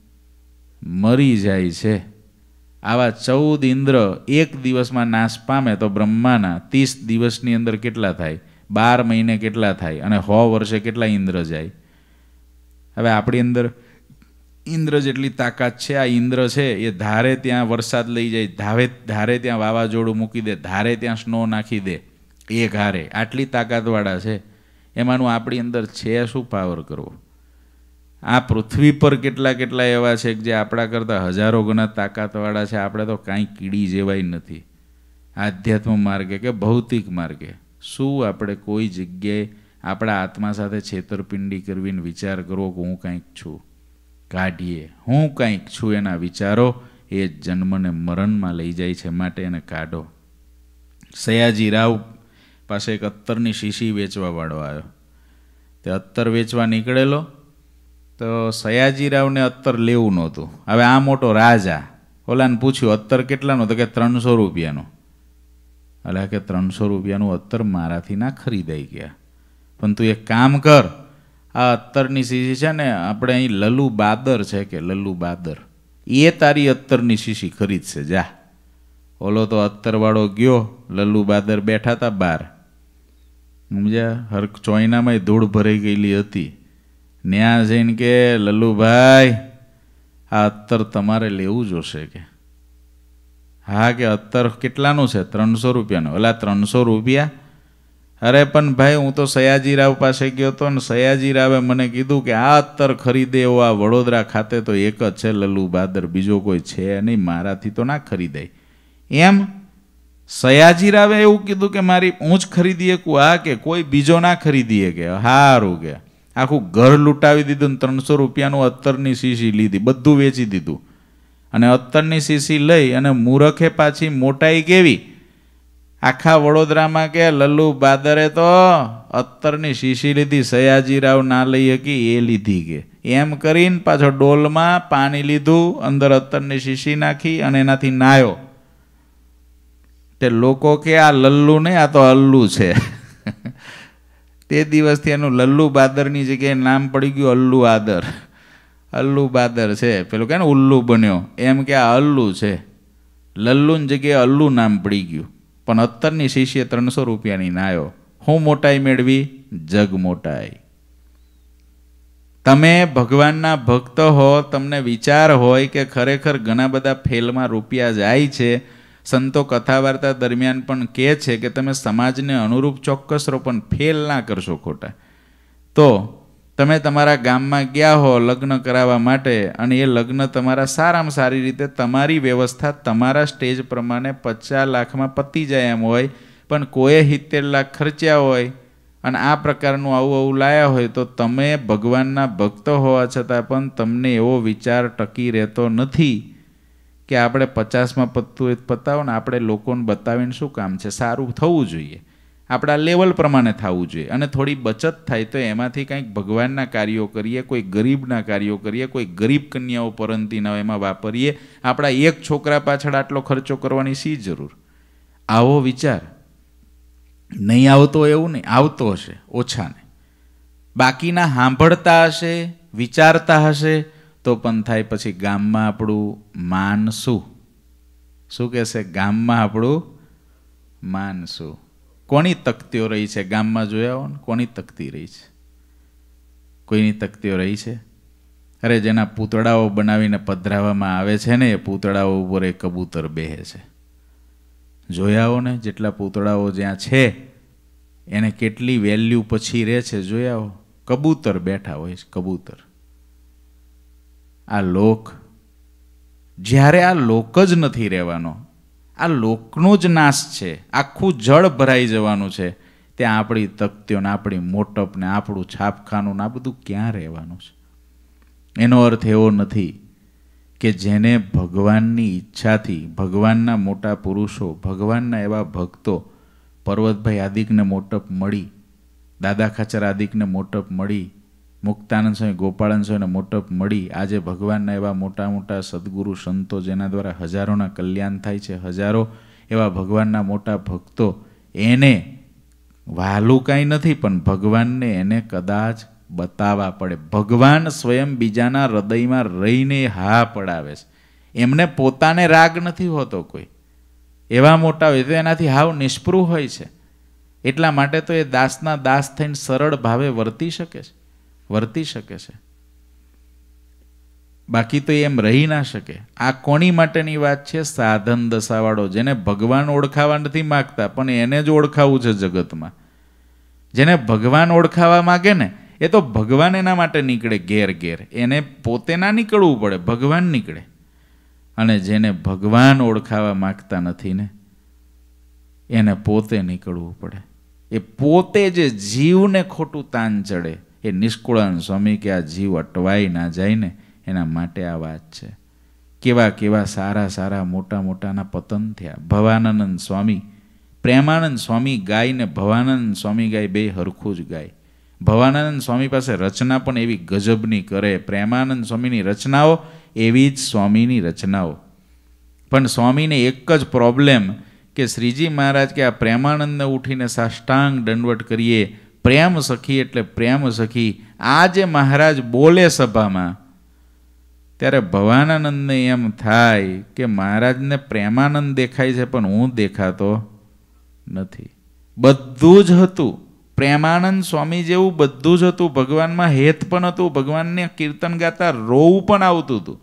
મરી જાય છે. આવા ચૌદ ઇન્દ્ર એક દિવસમાં નાશ પામે તો બ્રહ્માના ત્રીસ દિવસની અંદર કેટલા થાય, બાર મહિને કેટલા થાય અને સો વર્ષે કેટલા ઇન્દ્ર જાય. હવે આપણી અંદર ઇન્દ્ર જેટલી તાકાત છે. આ ઇન્દ્ર છે એ ધારે ત્યાં વરસાદ લઈ જાય, ધારે ધારે ત્યાં વાવાઝોડું મૂકી દે, ધારે ત્યાં સ્નો નાખી દે, એ ઘારે આટલી તાકાતવાળા છે. એમાંનું આપણી અંદર છે શું પાવર કરવો. આ પૃથ્વી પર કેટલા કેટલા એવા છે કે જે આપણા કરતાં હજારો ગણા તાકાતવાળા છે. આપણે તો કાંઈ કીડી જેવાય નથી. આધ્યાત્મ માર્ગે કે ભૌતિક માર્ગે શું આપણે કોઈ જગ્યાએ આપણા આત્મા સાથે છેતરપિંડી કરવીને વિચાર કરવો કે હું કંઈક છું. કાઢીએ, હું કંઈક છું એના વિચારો એ જન્મને મરણમાં લઈ જાય છે. માટે એને કાઢો. સયાજી રાવ પાસે એક અત્તરની શીશી વેચવાવાળો આવ્યો. તે અત્તર વેચવા નીકળેલો તો સયાજીરાવને અત્તર લેવું નહોતું. હવે આ મોટો રાજા ઓલાને પૂછ્યું અત્તર કેટલાનું, તો કે ત્રણસો રૂપિયાનું. એટલે કે ત્રણસો રૂપિયાનું અત્તર મારાથી ના ખરીદાઈ ગયા, પણ તું એક કામ કર, આ અત્તરની શીશી છે ને આપણે અહીં લલ્લુ બાદર છે કે લલ્લુ બાદર, એ તારી અત્તરની શીશી ખરીદશે, જા. ઓલો તો અત્તરવાળો ગયો, લલ્લુ બાદર બેઠા હતા બહાર, સમજ્યા, હર ચોઈનામાં ધૂળ ભરાઈ ગયેલી હતી. ન્યા જઈને કે લલ્લુભાઈ આ અત્તર તમારે લેવું જોશે કે. હા કે અત્તર કેટલાનું છે? ત્રણસો રૂપિયાનું. ઓલા ત્રણસો રૂપિયા? અરે પણ ભાઈ હું તો સયાજીરાવ પાસે ગયો હતો ને સયાજીરાવે મને કીધું કે આ અત્તર ખરીદે એવો આ વડોદરા ખાતે તો એક જ છે લલ્લુ બાદર, બીજો કોઈ છે નહીં, મારાથી તો ના ખરીદાય. એમ સયાજીરાવે એવું કીધું કે મારી હું જ ખરીદી શકું? હા કે કોઈ બીજો ના ખરીદી શકે? હારું કે આખું ઘર લૂંટાવી દીધું ને ત્રણસો રૂપિયાનું અત્તરની શીશી લીધી, બધું વેચી દીધું. અને અત્તરની શીશી લઈ અને મૂરખે પાછી મોટાઈ કેવી, આખા વડોદરામાં કે લલ્લુ બાદરે તો અત્તરની શીશી લીધી, સયાજીરાવ ના લઈ શકી એ લીધી કે. એમ કરીને પાછો ડોલમાં પાણી લીધું, અંદર અત્તરની શીશી નાખી અને એનાથી નાયો. તે લોકો કે આ લલ્લુ નહીં, આ તો અલ્લુ છે. તે દિવસથી એનું લલ્લુ બાદરની જગ્યાએ નામ પડી ગયું અલ્લુ આદર. અલ્લુ બાદર છે, પેલું કે ને ઉલ્લુ બન્યો, એમ કે આ અલ્લુ છે. લલ્લુની જગ્યાએ અલ્લુ નામ પડી ગયું. પણ અત્તરની શીશીએ ત્રણસો રૂપિયાની નાયો. હું મોટાઈ મેળવી? જગ મોટાઈ. તમે ભગવાનના ભક્ત હો, તમને વિચાર હોય કે ખરેખર ઘણા બધા ફેલમાં રૂપિયા જાય છે. સંતો કથા વાર્તા દરમિયાન પણ કહે છે કે તમે સમાજને અનુરૂપ ચોક્કસ રહો પણ ફેલ ના કરશો ખોટા. તો તમે તમારા ગામમાં ગયા હો લગ્ન કરાવવા માટે અને એ લગ્ન તમારા સારામાં સારી રીતે તમારી વ્યવસ્થા તમારા સ્ટેજ પ્રમાણે પચાસ લાખમાં પતી જાય એમ હોય, પણ કોઈએ સિત્તેર લાખ ખર્ચ્યા હોય અને આ પ્રકારનું આવું આવું લાયા હોય તો તમે ભગવાનના ભક્ત હોવા છતાં પણ તમને એવો વિચાર ટકી રહેતો નથી કે આપણે પચાસમાં પતતું હોય પતાવો ને આપણે લોકોને બતાવીને શું કામ છે, સારું થવું જોઈએ, આપણા લેવલ પ્રમાણે થવું જોઈએ અને થોડી બચત થાય તો એમાંથી કંઈક ભગવાનના કાર્યો કરીએ, કોઈ ગરીબના કાર્યો કરીએ, કોઈ ગરીબ કન્યાઓ પરંતીના એમાં વાપરીએ. આપણા એક છોકરા પાછળ આટલો ખર્ચો કરવાની શી જરૂર? આવો વિચાર નહીં આવતો એવું નહીં, આવતો હશે ઓછાને, બાકીના સાંભળતા હશે, વિચારતા હશે તો પણ થાય. પછી ગામમાં આપણું માન શું? શું કહેશે? ગામમાં આપણું માન શું? કોની તકતીઓ રહી છે ગામમાં? જોયા હો ને, કોની તકતી રહી છે? કોઈની તકતીઓ રહી છે? અરે જેના પૂતળાઓ બનાવીને પધરાવવામાં આવે છે ને, એ પૂતળાઓ ઉપર એ કબૂતર બેહે છે. જોયા હો ને, જેટલા પૂતળાઓ જ્યાં છે એને કેટલી વેલ્યુ પછી રહે છે, જોયા હો? કબૂતર બેઠા હોય છે, કબૂતર. આ લોક, જ્યારે આ લોક જ નથી રહેવાનો, આ લોકનો જ નાશ છે, આખું જળ ભરાઈ જવાનું છે, ત્યાં આપણી તકતીઓ ને આપણી મોટપ ને આપણું છાપખાનું ને આ બધું ક્યાં રહેવાનું છે? એનો અર્થ એવો નથી કે જેને ભગવાનની ઈચ્છાથી, ભગવાનના મોટા પુરુષો, ભગવાનના એવા ભક્તો, પર્વતભાઈ આદિકને મોટપ મળી, દાદા ખાચર આદિકને મોટપ મળી, મુક્તાનંદ સ્વામી, ગોપાળાનંદ સ્વામીને મોટપ મળી, આજે ભગવાનના એવા મોટા મોટા સદગુરુ સંતો જેના દ્વારા હજારોના કલ્યાણ થાય છે, હજારો એવા ભગવાનના મોટા ભક્તો, એને વહાલું કાંઈ નથી પણ ભગવાનને એને કદાચ બતાવવા પડે. ભગવાન સ્વયં બીજાના હૃદયમાં રહીને હા પડાવે છે. એમને પોતાને રાગ નથી હોતો કોઈ, એવા મોટા હોય તો એનાથી હાવ નિષ્પૃહ હોય છે. એટલા માટે તો એ દાસના દાસ થઈને સરળ ભાવે વર્તી શકે છે, વર્તી શકે છે, બાકી તો એમ રહી ના શકે. આ કોની માટેની વાત છે? સાધન દશાવાળો, જેને ભગવાન ઓળખાવા નથી માગતા પણ એને જ ઓળખાવું છે જગતમાં. જેને ભગવાન ઓળખાવા માગે ને એ તો ભગવાન એના માટે નીકળે ઘેર ઘેર, એને પોતે ના નીકળવું પડે, ભગવાન નીકળે. અને જેને ભગવાન ઓળખાવા માગતા નથી ને એને પોતે નીકળવું પડે. એ પોતે જે જીવને ખોટું તાન ચડે, એ નિષ્કુળાનંદ સ્વામી કે આ જીવ અટવાઈ ના જાય ને એના માટે આ વાત છે. કેવા કેવા સારા સારા મોટા મોટાના પતન થયા. ભવાનંદ સ્વામી, પ્રેમાનંદ સ્વામી ગાય ને ભવાનંદ સ્વામી ગાય બે હરખું જ ગાય. ભવાનંદ સ્વામી પાસે રચના પણ એવી ગજબની કરે, પ્રેમાનંદ સ્વામીની રચનાઓ એવી જ સ્વામીની રચનાઓ. પણ સ્વામીને એક જ પ્રોબ્લેમ કે શ્રીજી મહારાજ કે આ પ્રેમાનંદને ઉઠીને સાષ્ટાંગ દંડવટ કરીએ, પ્રેમ સખી એટલે પ્રેમ સખી, આ જે મહારાજ બોલે સભામાં ત્યારે ભવાનંદને એમ થાય કે મહારાજને પ્રેમાનંદ દેખાય છે પણ હું દેખાતો નથી. બધું જ હતું, પ્રેમાનંદ સ્વામી જેવું બધું જ હતું, ભગવાનમાં હેત પણ હતું, ભગવાનને કીર્તન ગાતા રોવું પણ આવતું હતું,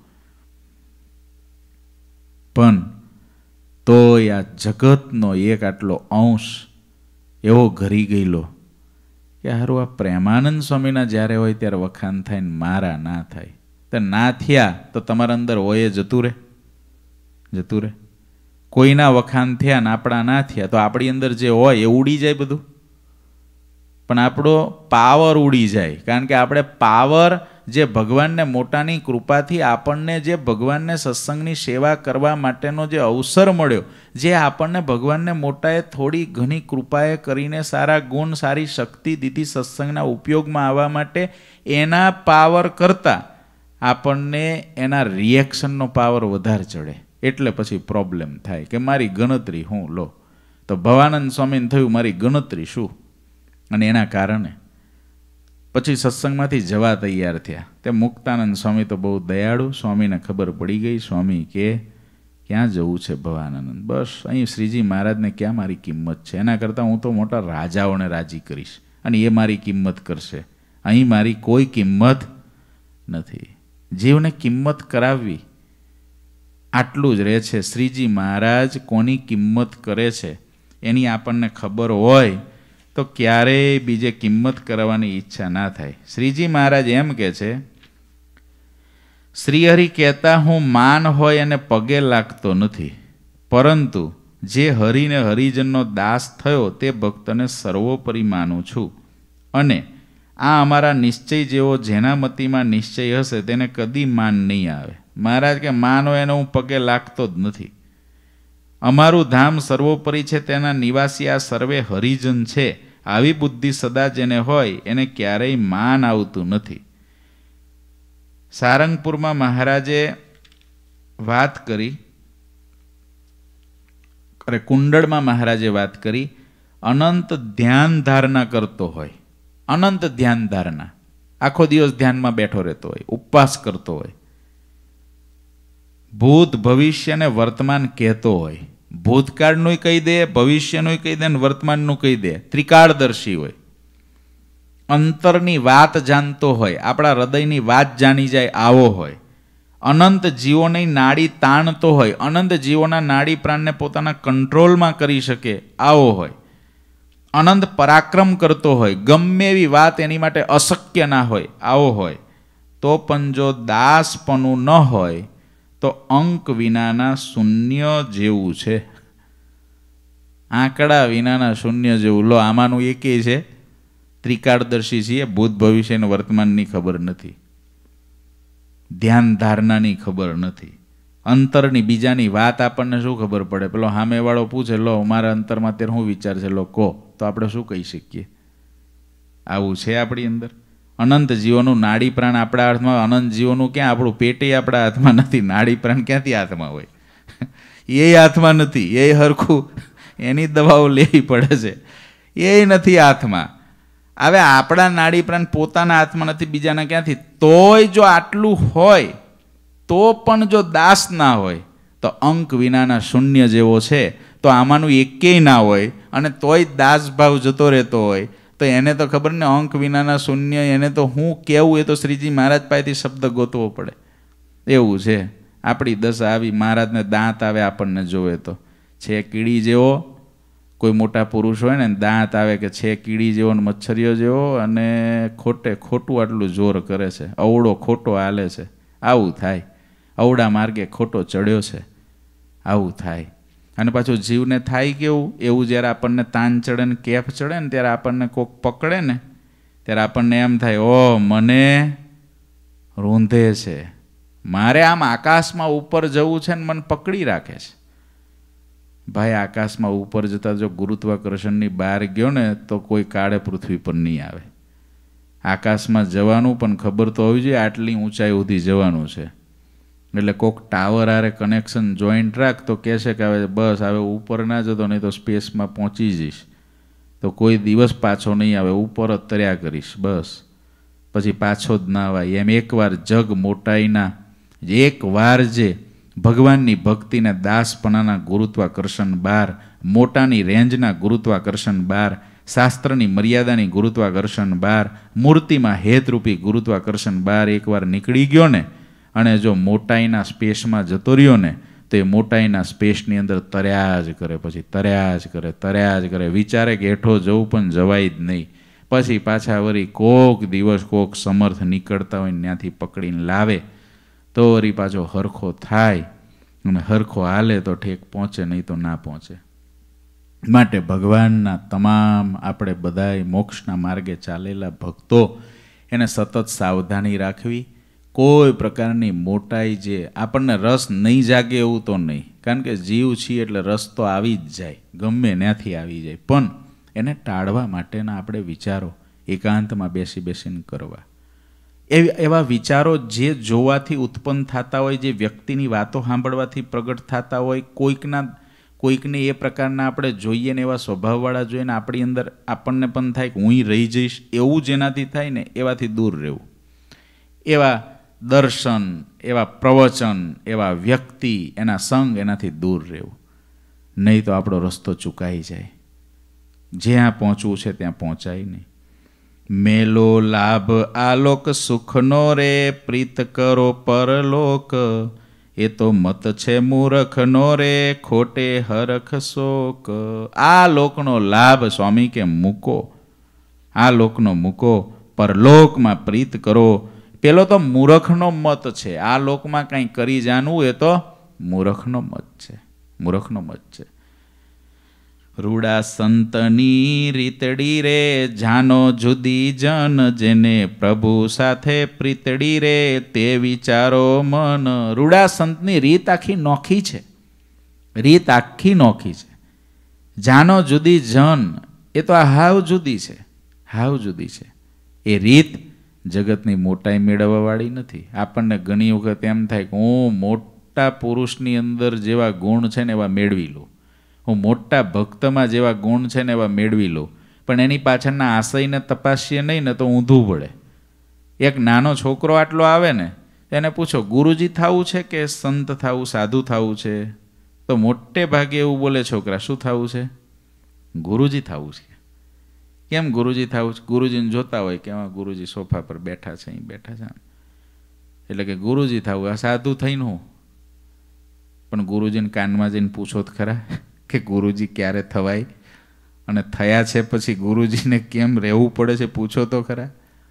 પણ તોય આ જગતનો એક આટલો અંશ એવો ઘરી ગયેલો કે હારું આ પ્રેમાનંદ સ્વામીના જ્યારે હોય ત્યારે વખાણ થાય ને મારા ના થાય. તો ના થયા તો તમારા અંદર હોય જતું રહે, જતું રહે. કોઈના વખાણ થયા ને આપણા ના થયા તો આપણી અંદર જે હોય એ ઉડી જાય બધું, પણ આપણો પાવર ઉડી જાય. કારણ કે આપણે પાવર જે ભગવાનને મોટાની કૃપાથી આપણને જે ભગવાનને સત્સંગની સેવા કરવા માટેનો જે અવસર મળ્યો, જે આપણને ભગવાનને મોટાએ થોડી ઘણી કૃપાએ કરીને સારા ગુણ, સારી શક્તિ દીધી સત્સંગના ઉપયોગમાં આવવા માટે, એના પાવર કરતાં આપણને એના રિએક્શનનો પાવર વધારે ચડે. એટલે પછી પ્રોબ્લેમ થાય કે મારી ગણતરી હું લો. તો ભવાનંદ સ્વામીને થયું મારી ગણતરી શું, અને એના કારણે પછી સત્સંગમાંથી જવા તૈયાર થયા. તે મુક્તાનંદ સ્વામી તો બહુ દયાળુ, સ્વામીને ખબર પડી ગઈ. સ્વામી કે ક્યાં જવું છે ભવાનંદ? બસ અહીં શ્રીજી મહારાજને ક્યાં મારી કિંમત છે, એના કરતાં હું તો મોટા રાજાઓને રાજી કરીશ અને એ મારી કિંમત કરશે. અહીં મારી કોઈ કિંમત નથી. જીવને કિંમત કરાવવી આટલું જ રહે છે. શ્રીજી મહારાજ કોની કિંમત કરે છે એની આપણને ખબર હોય તો ક્યારેય બીજે કિંમત કરવાની ઈચ્છા ના થાય. શ્રીજી મહારાજ એમ કહે છે, શ્રીહરિ કહેતા હું માન હોય અને પગે લાગતો નથી, પરંતુ જે હરિને હરિજનનો દાસ થયો તે ભક્તને સર્વોપરી માનું છું, અને આ અમારા નિશ્ચય જેવો જેના મતિમાં નિશ્ચય હશે તેને કદી માન નહીં આવે. મહારાજ કે માન હોય એને હું પગે લાગતો જ નથી. અમારું ધામ સર્વોપરી છે, તેના નિવાસી આ સર્વે હરિજન છે. આવી બુદ્ધિ સદા જેને હોય એને ક્યારેય માન આવતું નથી. સારંગપુરમાં મહારાજે વાત કરી, અરે કુંડળમાં મહારાજે વાત કરી, અનંત ધ્યાન ધારણા કરતો હોય, અનંત ધ્યાન ધારણા, આખો દિવસ ધ્યાનમાં બેઠો રહેતો હોય, ઉપવાસ કરતો હોય, ભૂત ભવિષ્ય ને વર્તમાન કહેતો હોય, ભૂતકાળનું કહી દે, ભવિષ્યનું કહી દે, વર્તમાનનું કહી દે, ત્રિકાળદર્શી હોય, અંતરની વાત જાણતો હોય, આપણા હૃદયની વાત જાણી જાય આવો હોય, અનંત જીવોની નાડી તાણતો હોય, અનંત જીવોના નાડી પ્રાણને પોતાના કંટ્રોલમાં કરી શકે આવો હોય, અનંત પરાક્રમ કરતો હોય, ગમે એવી વાત એની માટે અશક્ય ના હોય આવો હોય, તો પણ જો દાસપણું ન હોય તો અંક વિનાના શૂન્ય જેવું છે. આંકડા વિનાના શૂન્ય જેવું. લો આમાંનું એકેય છે ત્રિકાળદર્શી છીએ, ભૂત ભવિષ્ય અને વર્તમાનની ખબર નથી, ધ્યાન ધારણાની ખબર નથી, અંતરની બીજાની વાત આપણને શું ખબર પડે? પેલો સામેવાળો પૂછે, લો મારા અંતરમાં અત્યારે શું વિચાર છે, લો કહો, તો આપણે શું કહી શકીએ? આવું છે આપણી અંદર. અનંત જીવોનું નાડી પ્રાણ આપણા હાથમાં, અનંત જીવોનું ક્યાં? આપણું પેટે આપણા હાથમાં નથી, નાડી પ્રાણ ક્યાંથી હાથમાં હોય? એ હાથમાં નથી, એ હરખું એની દવાઓ લેવી પડે છે, એ નથી હાથમાં. હવે આપણા નાડી પ્રાણ પોતાના હાથમાં નથી, બીજાના ક્યાંથી? તોય જો આટલું હોય તો પણ જો દાસ ના હોય તો અંક વિનાના શૂન્ય જેવો છે. તો આમાંનું એકેય ના હોય અને તોય દાસ ભાવ જતો રહેતો હોય તો એને તો ખબર ને અંક વિનાના શૂન્ય, એને તો હું કેવું? એ તો શ્રીજી મહારાજ પાસેથી શબ્દ ગોતવો પડે. એવું છે આપણી દશા આવી. મહારાજને દાંત આવે આપણને જોવે તો, છે કીડી જેવો, કોઈ મોટા પુરુષ હોય ને દાંત આવે કે છે કીડી જેવો ને મચ્છરીઓ જેવો, અને ખોટે ખોટું આટલું જોર કરે છે, અવળો ખોટો હાલે છે, આવું થાય. અવળા માર્ગે ખોટો ચડ્યો છે, આવું થાય. અને પાછું જીવને થાય કેવું? એવું જ્યારે આપણને તાન ચડે ને કેફ ચડે ને ત્યારે આપણને કોક પકડે ને ત્યારે આપણને એમ થાય, ઓ મને રૂંધે છે, મારે આમ આકાશમાં ઉપર જવું છે ને મને પકડી રાખે છે. ભાઈ આકાશમાં ઉપર જતા જો ગુરુત્વાકર્ષણની બહાર ગયો ને તો કોઈ કાળે પૃથ્વી પર નહીં આવે. આકાશમાં જવાનું પણ ખબર તો હોવી જોઈએ આટલી ઊંચાઈ સુધી જવાનું છે. એટલે કોક ટાવર આરે કનેક્શન જોઈન્ટ રાખ તો કહેશે કે હવે બસ હવે ઉપર ના જતો, નહીં તો સ્પેસમાં પહોંચી જઈશ, તો કોઈ દિવસ પાછો નહીં આવે, ઉપર જ તર્યા કરીશ, બસ પછી પાછો જ ના આવે. એમ એકવાર જગ મોટાઈના, એકવાર જે ભગવાનની ભક્તિના દાસપણાના ગુરુત્વાકર્ષણ બાર, મોટાની રેન્જના ગુરુત્વાકર્ષણ બાર, શાસ્ત્રની મર્યાદાની ગુરુત્વાકર્ષણ બાર, મૂર્તિમાં હેતરૂપી ગુરુત્વાકર્ષણ બાર એકવાર નીકળી ગયો ને અને જો મોટાઈના સ્પેસમાં જતો રહ્યો ને તો એ મોટાઈના સ્પેસની અંદર તર્યા જ કરે, પછી તર્યા જ કરે, તર્યા જ કરે. વિચારે કે હેઠો જવું પણ જવાય જ નહીં. પછી પાછા વળી કોક દિવસ કોક સમર્થ નીકળતા હોય ને ત્યાંથી પકડીને લાવે તો વળી પાછો હરખો થાય, અને હરખો હાલે તો ઠેક પહોંચે, નહીં તો ના પહોંચે. માટે ભગવાનના તમામ આપણે બધાય મોક્ષના માર્ગે ચાલેલા ભક્તો એને સતત સાવધાની રાખવી. કોઈ પ્રકારની મોટાઈ જે આપણને રસ નહીં જાગે એવું તો નહીં, કારણ કે જીવ છીએ એટલે રસ તો આવી જ જાય, ગમે ત્યાંથી આવી જાય, પણ એને ટાળવા માટેના આપણે વિચારો એકાંતમાં બેસી બેસીને કરવા. એ એવા વિચારો જે જોવાથી ઉત્પન્ન થતા હોય, જે વ્યક્તિની વાતો સાંભળવાથી પ્રગટ થતા હોય, કોઈકના કોઈકને એ પ્રકારના આપણે જોઈએ ને એવા સ્વભાવવાળા જોઈએ ને આપણી અંદર આપણને પણ થાય કે હું રહી જઈશ, એવું જેનાથી થાય ને એવાથી દૂર રહેવું. એવા દર્શન, એવા પ્રવચન, એવા વ્યક્તિ, એના સંગ, એનાથી દૂર રહેવું. નહીં તો આપણો રસ્તો ચૂકાઈ જાય, જ્યાં પહોંચવું છે ત્યાં પહોંચાય નહીં. મેલો લાભ આલોક સુખનો રે, પ્રીત કરો પરલોક, એ તો મત છે મૂરખનો રે ખોટે હરખ શોક. આ લોકનો લાભ સ્વામી કે મૂકો, આ લોકનો મૂકો, પરલોકમાં પ્રીત કરો. પેલો તો મૂરખનો મત છે. આ લોકમાં કંઈ કરી જાણવું એ તો મૂરખનો મત છે, મૂરખનો મત છે. રૂડા સંતની રીતડી રે જાનો જુદી જન, જેને પ્રભુ સાથે પ્રીતડી રે તે વિચારો મન. રૂડા સંતની રીત આખી નોખી છે, રીત આખી નોખી છે. જાનો જુદી જન, એ તો આ હાવ જુદી છે, હાવ જુદી છે. એ રીત જગતની મોટાઈ મેળવવાવાળી નથી. આપણને ઘણી વખત એમ થાય કે હું મોટા પુરુષની અંદર જેવા ગુણ છે ને એવા મેળવી લઉં, હું મોટા ભક્તમાં જેવા ગુણ છે ને એવા મેળવી લઉં, પણ એની પાછળના આશયને તપાસીએ નહીં ને તો ઊંધું પડે. એક નાનો છોકરો આટલો આવે ને એને પૂછો ગુરુજી થવું છે કે સંત થવું, સાધુ થવું છે, તો મોટે ભાગે એવું બોલે છોકરા, શું થવું છે? ગુરુજી થવું છે. કેમ ગુરુજી થવું છે? ગુરુજીને જોતા હોય કે એમાં ગુરુજી સોફા પર બેઠા છે, અહીં બેઠા છે, એટલે કે ગુરુજી થવું. આ સાધુ થઈને હું પણ ગુરુજીને કાનમાં જઈને પૂછો તો ખરા કે ગુરુજી ક્યારે થવાય, અને થયા છે પછી ગુરુજીને કેમ રહેવું પડે છે, પૂછો તો ખરા.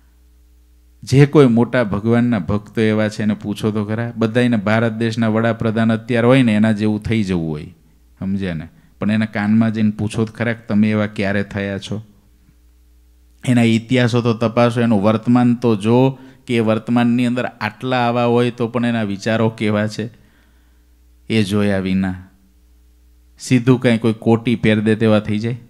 જે કોઈ મોટા ભગવાનના ભક્તો એવા છે એને પૂછો તો ખરા. બધાને ભારત દેશના વડાપ્રધાન અત્યારે હોય ને એના જેવું થઈ જવું હોય, સમજ્યા ને, પણ એના કાનમાં જઈને પૂછો તો ખરા કે તમે એવા ક્યારે થયા છો. એના ઇતિહાસો તો તપાસો, એનું વર્તમાન તો જો કે એ વર્તમાનની અંદર આટલા આવા હોય તો પણ એના વિચારો કેવા છે એ જોયા વિના સીધું કાંઈ કોઈ કોટી પહેર દે તેવા થઈ જાય?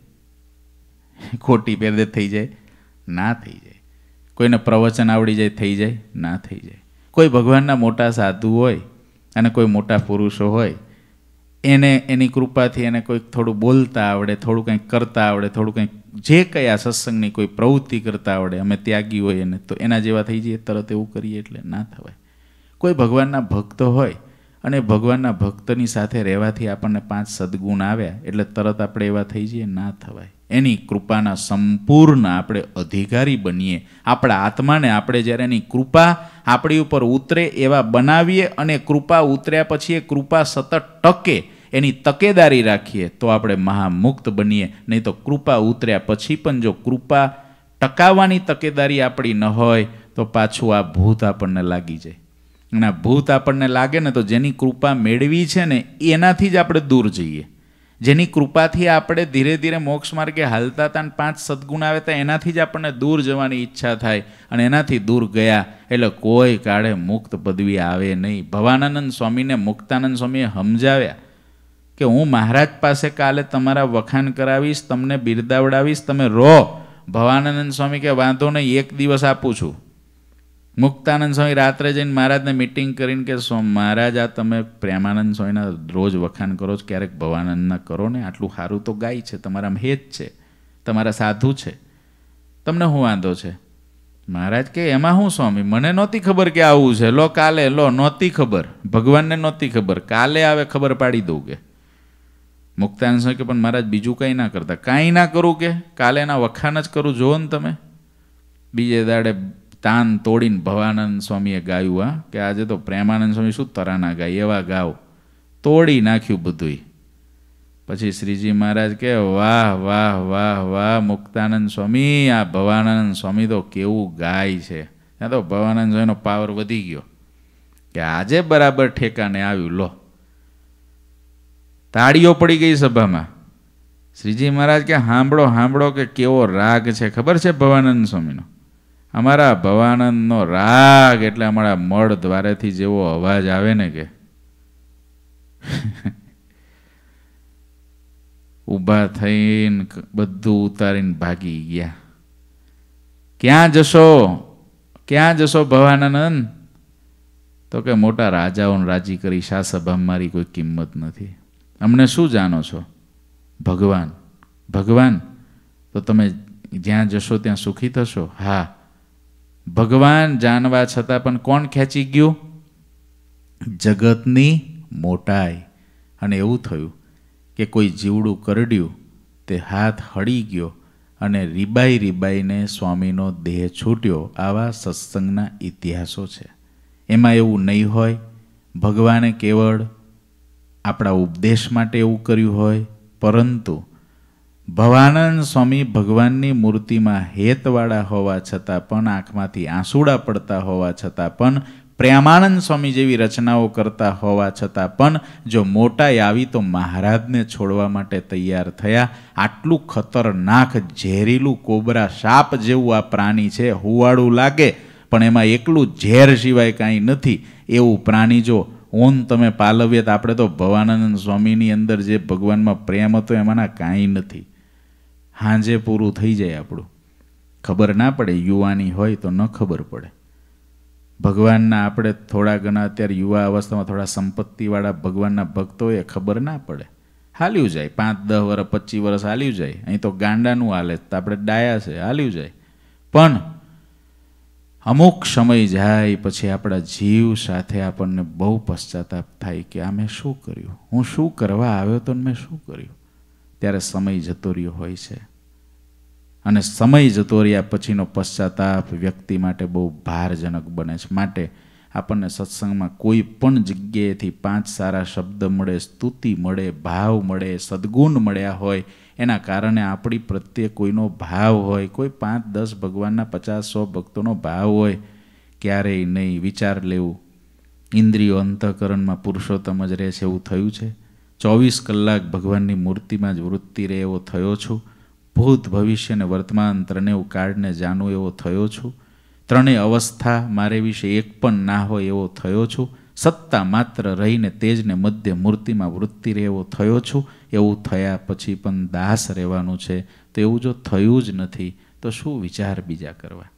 કોટી પહેર દે થઈ જાય? ના થઈ જાય. કોઈને પ્રવચન આવડી જાય થઈ જાય? ના થઈ જાય. કોઈ ભગવાનના મોટા સાધુ હોય અને કોઈ મોટા પુરુષો હોય, એને એની કૃપાથી એને કોઈક થોડું બોલતા આવડે, થોડું કંઈક કરતા આવડે, થોડું કંઈક જે કંઈ આ સત્સંગની કોઈ પ્રવૃત્તિ કરતા આવડે, અમે ત્યાગી હોય એને, તો એના જેવા થઈ જઈએ તરત એવું કરીએ એટલે ના થવાય. કોઈ ભગવાનના ભક્ત હોય અને ભગવાનના ભક્તની સાથે રહેવાથી આપણને પાંચ સદગુણ આવ્યા એટલે તરત આપણે એવા થઈ જઈએ? ના થવાય. એની કૃપાના સંપૂર્ણ આપણે અધિકારી બનીએ. આપણા આત્માને આપણે જ્યારે એની કૃપા આપણી ઉપર ઉતરે એવા બનાવીએ અને કૃપા ઉતર્યા પછી એ કૃપા સતત ટકે એની તકેદારી રાખીએ તો આપણે મહામુક્ત બનીએ. નહીં તો કૃપા ઉતર્યા પછી પણ જો કૃપા ટકાવવાની તકેદારી આપણી ન હોય તો પાછું આ ભૂત આપણને લાગી જાય. અને આ ભૂત આપણને લાગે ને તો જેની કૃપા મેળવી છે ને એનાથી જ આપણે દૂર જઈએ. જેની કૃપાથી આપણે ધીરે ધીરે મોક્ષ માર્ગે હાલતા હતા અને પાંચ સદગુણ આવે તો એનાથી જ આપણને દૂર જવાની ઈચ્છા થાય, અને એનાથી દૂર ગયા એટલે કોઈ કાળે મુક્ત પદવી આવે નહીં. ભવાનંદ સ્વામીને મુક્તાનંદ સ્વામીએ સમજાવ્યા કે હું મહારાજ પાસે કાલે તમારા વખાણ કરાવીશ, તમને બિરદાવડાવીશ, તમે રો. ભવાનંદ સ્વામી કે વાંધો નહીં, એક દિવસ આપું છું. મુક્તાનંદ સ્વામી રાત્રે જઈને મહારાજને મિટિંગ કરીને કે મહારાજ આ તમે પ્રેમાનંદ સ્વામીના રોજ વખાણ કરો છો, ક્યારેક ભવાનંદના કરો ને, આટલું સારું તો ગાય છે, તમારામાં હેત છે, તમારા સાધુ છે, તમને શું વાંધો છે? મહારાજ કે એમાં શું સ્વામી, મને નહોતી ખબર કે આવું છે, લો કાલે, લો નહોતી ખબર, ભગવાનને નહોતી ખબર, કાલે આવે ખબર પાડી દઉં કે. મુક્તાનંદ સ્વામી કે પણ મહારાજ બીજું કંઈ ના કરતા? કાંઈ ના કરું કે, કાલે એના વખાણ જ કરું, જુઓ ને તમે. બીજે દાડે તાન તોડીને ભવાનંદ સ્વામીએ ગાયું, હા, કે આજે તો પ્રેમાનંદ સ્વામી શું તરાના ગાય, એવા ગાવ, તોડી નાખ્યું બધુંય. પછી શ્રીજી મહારાજ કે વાહ વાહ વાહ વાહ મુક્તાનંદ સ્વામી, આ ભવાનંદ સ્વામી તો કેવું ગાય છે. ત્યાં તો ભવાનંદ સ્વામીનો પાવર વધી ગયો કે આજે બરાબર ઠેકાને આવ્યું. લો, તાળીઓ પડી ગઈ સભામાં. શ્રીજી મહારાજ કે સાંભળો સાંભળો કે કેવો રાગ છે ખબર છે ભવાનંદ સ્વામીનો? અમારા ભવાનંદનો રાગ એટલે અમારા મળ દ્વારેથી જેવો અવાજ આવે ને કે ઊભા થઈને બધું ઉતારીને ભાગી ગયા. ક્યાં જશો, ક્યાં જશો ભવાનંદ? તો કે મોટા રાજાઓને રાજી કરી આ સભામાં મારી કોઈ કિંમત નથી. અમને શું જાણો છો? ભગવાન. ભગવાન તો તમે જ્યાં જશો ત્યાં સુખી થશો? હા. ભગવાન જાણવા છતાં પણ કોણ ખેંચી ગયું? જગતની મોટાઈ. અને એવું થયું કે કોઈ જીવડું કરડ્યું, તે હાથ હળી ગયો અને રીબાઈ રીબાઈને સ્વામીનો દેહ છૂટ્યો. આવા સત્સંગના ઇતિહાસો છે. એમાં એવું નહીં હોય ભગવાને કેવળ આપણા ઉપદેશ માટે એવું કર્યું હોય, પરંતુ ભવાનંદ સ્વામી ભગવાનની મૂર્તિમાં હેતવાળા હોવા છતાં પણ, આંખમાંથી આંસુડા પડતા હોવા છતાં પણ, પ્રેમાનંદ સ્વામી જેવી રચનાઓ કરતા હોવા છતાં પણ જો મોટાઈ આવી તો મહારાજને છોડવા માટે તૈયાર થયા. આટલું ખતરનાક ઝેરીલું કોબરા સાપ જેવું આ પ્રાણી છે, હુવાળું લાગે પણ એમાં એકલું ઝેર સિવાય કાંઈ નથી એવું પ્રાણી જો ઓન તમે પાલવીએ તો આપણે તો ભવાનંદ સ્વામીની અંદર જે ભગવાનમાં પ્રેમ હતો એમાંના કાંઈ નથી. હાંજે પૂરું થઈ જાય આપણું, ખબર ના પડે. યુવાની હોય તો ન ખબર પડે. ભગવાનના આપણે થોડા ઘણા અત્યારે યુવા અવસ્થામાં થોડા સંપત્તિવાળા ભગવાનના ભક્તો એ ખબર ના પડે, હાલ્યું જાય. પાંચ દસ વર્ષ પચીસ વર્ષ હાલ્યું જાય. અહીં તો ગાંડાનું હાલે તો આપણે ડાયા છે, હાલ્યું જાય. પણ અમુક સમય જાય પછી આપણા જીવ સાથે આપણને બહુ પશ્ચાતાપ થાય કે આ મેં શું કર્યું, હું શું કરવા આવ્યો તો મેં શું કર્યું. ત્યારે સમય જતો રહ્યો હોય છે, અને સમય જતો રહ્યા પછીનો પશ્ચાતાપ વ્યક્તિ માટે બહુ ભારજનક બને છે. માટે આપણને સત્સંગમાં કોઈ પણ જગ્યાએથી પાંચ સારા શબ્દ મળે, સ્તુતિ મળે, ભાવ મળે, સદ્ગુણ મળ્યા હોય, એના કારણે આપણી પ્રત્યે કોઈનો ભાવ હોય, કોઈ પાંચ દસ ભગવાનના પચાસ સો ભક્તોનો ભાવ હોય, ક્યારેય નહીં વિચાર લેવું. ઇન્દ્રિયો અંતઃકરણમાં પુરુષોત્તમ જ રહે છે એવું થયું છે? ચોવીસ કલાક ભગવાનની મૂર્તિમાં જ વૃત્તિ રહે એવો થયો છું? ભૂત ભવિષ્ય અને વર્તમાન ત્રણેય કાળને જાણું એવો થયો છું? ત્રણેય અવસ્થા મારે વિશે એક પણ ના હોય એવો થયો છું? સત્તા માત્ર રહીને તેજને મધ્ય મૂર્તિમાં વૃત્તિ રહે એવો થયો છું? એવું થયા પછી પણ દાસ રહેવાનું છે. તો એવું જો થયું જ નથી તો શું વિચાર બીજા કરવા?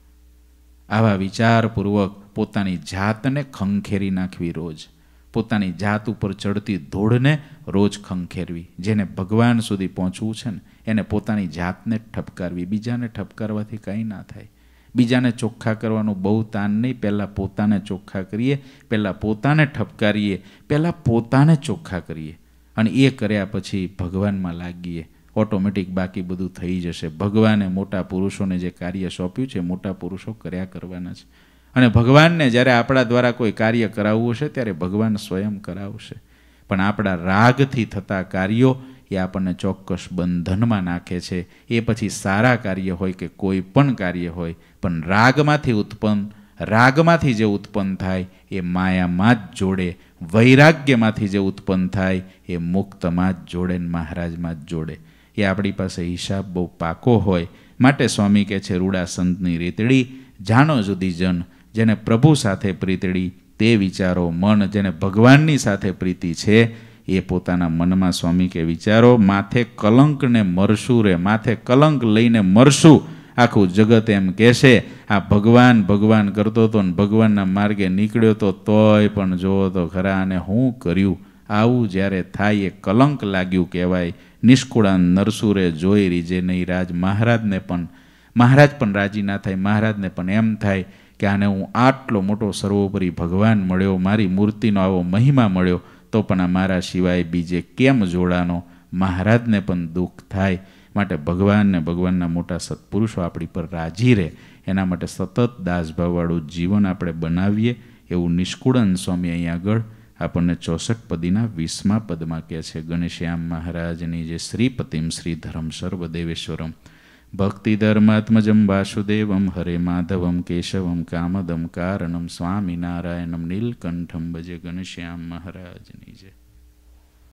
આવા વિચારપૂર્વક પોતાની જાતને ખંખેરી નાખવી, રોજ પોતાની જાત ઉપર ચડતી ધૂળને રોજ ખંખેરવી. જેને ભગવાન સુધી પહોંચવું છે ને એને પોતાની જાતને ઠપકારવી. બીજાને ઠપકારવાથી કંઈ ના થાય. બીજાને ચોખ્ખા કરવાનું બહુ તાન નહીં. પહેલાં પોતાને ચોખ્ખા કરીએ, પહેલાં પોતાને ઠપકારીએ, પહેલાં પોતાને ચોખ્ખા કરીએ, અને એ કર્યા પછી ભગવાનમાં લાગીએ. ઓટોમેટિક બાકી બધું થઈ જશે. ભગવાને મોટા પુરુષોને જે કાર્ય સોંપ્યું છે મોટા પુરુષો કર્યા કરવાના છે. અને ભગવાનને જ્યારે આપણા દ્વારા કોઈ કાર્ય કરાવવું હશે ત્યારે ભગવાન સ્વયં કરાવશે. પણ આપણા રાગથી થતા કાર્યો એ આપણને ચોક્કસ બંધનમાં નાખે છે. એ પછી સારા કાર્ય હોય કે કોઈ પણ કાર્ય હોય, પણ રાગમાંથી ઉત્પન્ન રાગમાંથી જે ઉત્પન્ન થાય એ માયામાં જ જોડે, વૈરાગ્યમાંથી જે ઉત્પન્ન થાય એ મુક્તમાં જ જોડે, મહારાજમાં જ જોડે. એ આપણી પાસે હિસાબ બહુ પાકો હોય. માટે સ્વામી કહે છે, રૂડા સંતની રીતડી જાણો જુદી જન, જેને પ્રભુ સાથે પ્રીતડી તે વિચારો મન. જેને ભગવાનની સાથે પ્રીતિ છે એ પોતાના મનમાં સ્વામી કે વિચારો. માથે કલંકને મરશું રે, માથે કલંક લઈને મરશું. આખું જગત એમ કહેશે આ ભગવાન ભગવાન કરતો હતો ને ભગવાનના માર્ગે નીકળ્યો તો તોય પણ જોવો તો ખરા અને હું કર્યું. આવું જ્યારે થાય એ કલંક લાગ્યું કહેવાય. નિષ્કુળાન નરસુરે જોઈ રીજે નહીં રાજ. મહારાજને પણ મહારાજ પણ રાજી ના થાય. મહારાજને પણ એમ થાય કે આને હું આટલો મોટો સર્વોપરી ભગવાન મળ્યો, મારી મૂર્તિનો આવો મહિમા મળ્યો, તો પણ આ મારા સિવાય બીજે કેમ જોડાનો. મહારાજને પણ દુઃખ થાય. માટે ભગવાનને ભગવાનના મોટા સત્પુરુષો આપણી પર રાજી રહે એના માટે સતત દાસભાવવાળું જીવન આપણે બનાવીએ એવું નિષ્કુળાન સ્વામી અહીં આગળ આપણને ચોસઠ પદીના વીસમા પદમાં કહે છે. ગણેશ્યામ મહારાજની જે શ્રીપતિમ શ્રીધરમ સર્વદેવેશ્વરમ ભક્તિ ધર્માત્મજમ વાસુદેવમ હરે માધવમ કેશવમ કામદમ કારણમ સ્વામિનારાયણમ નીલકંઠમ ભજે. ગણેશ્યામ મહારાજની જય.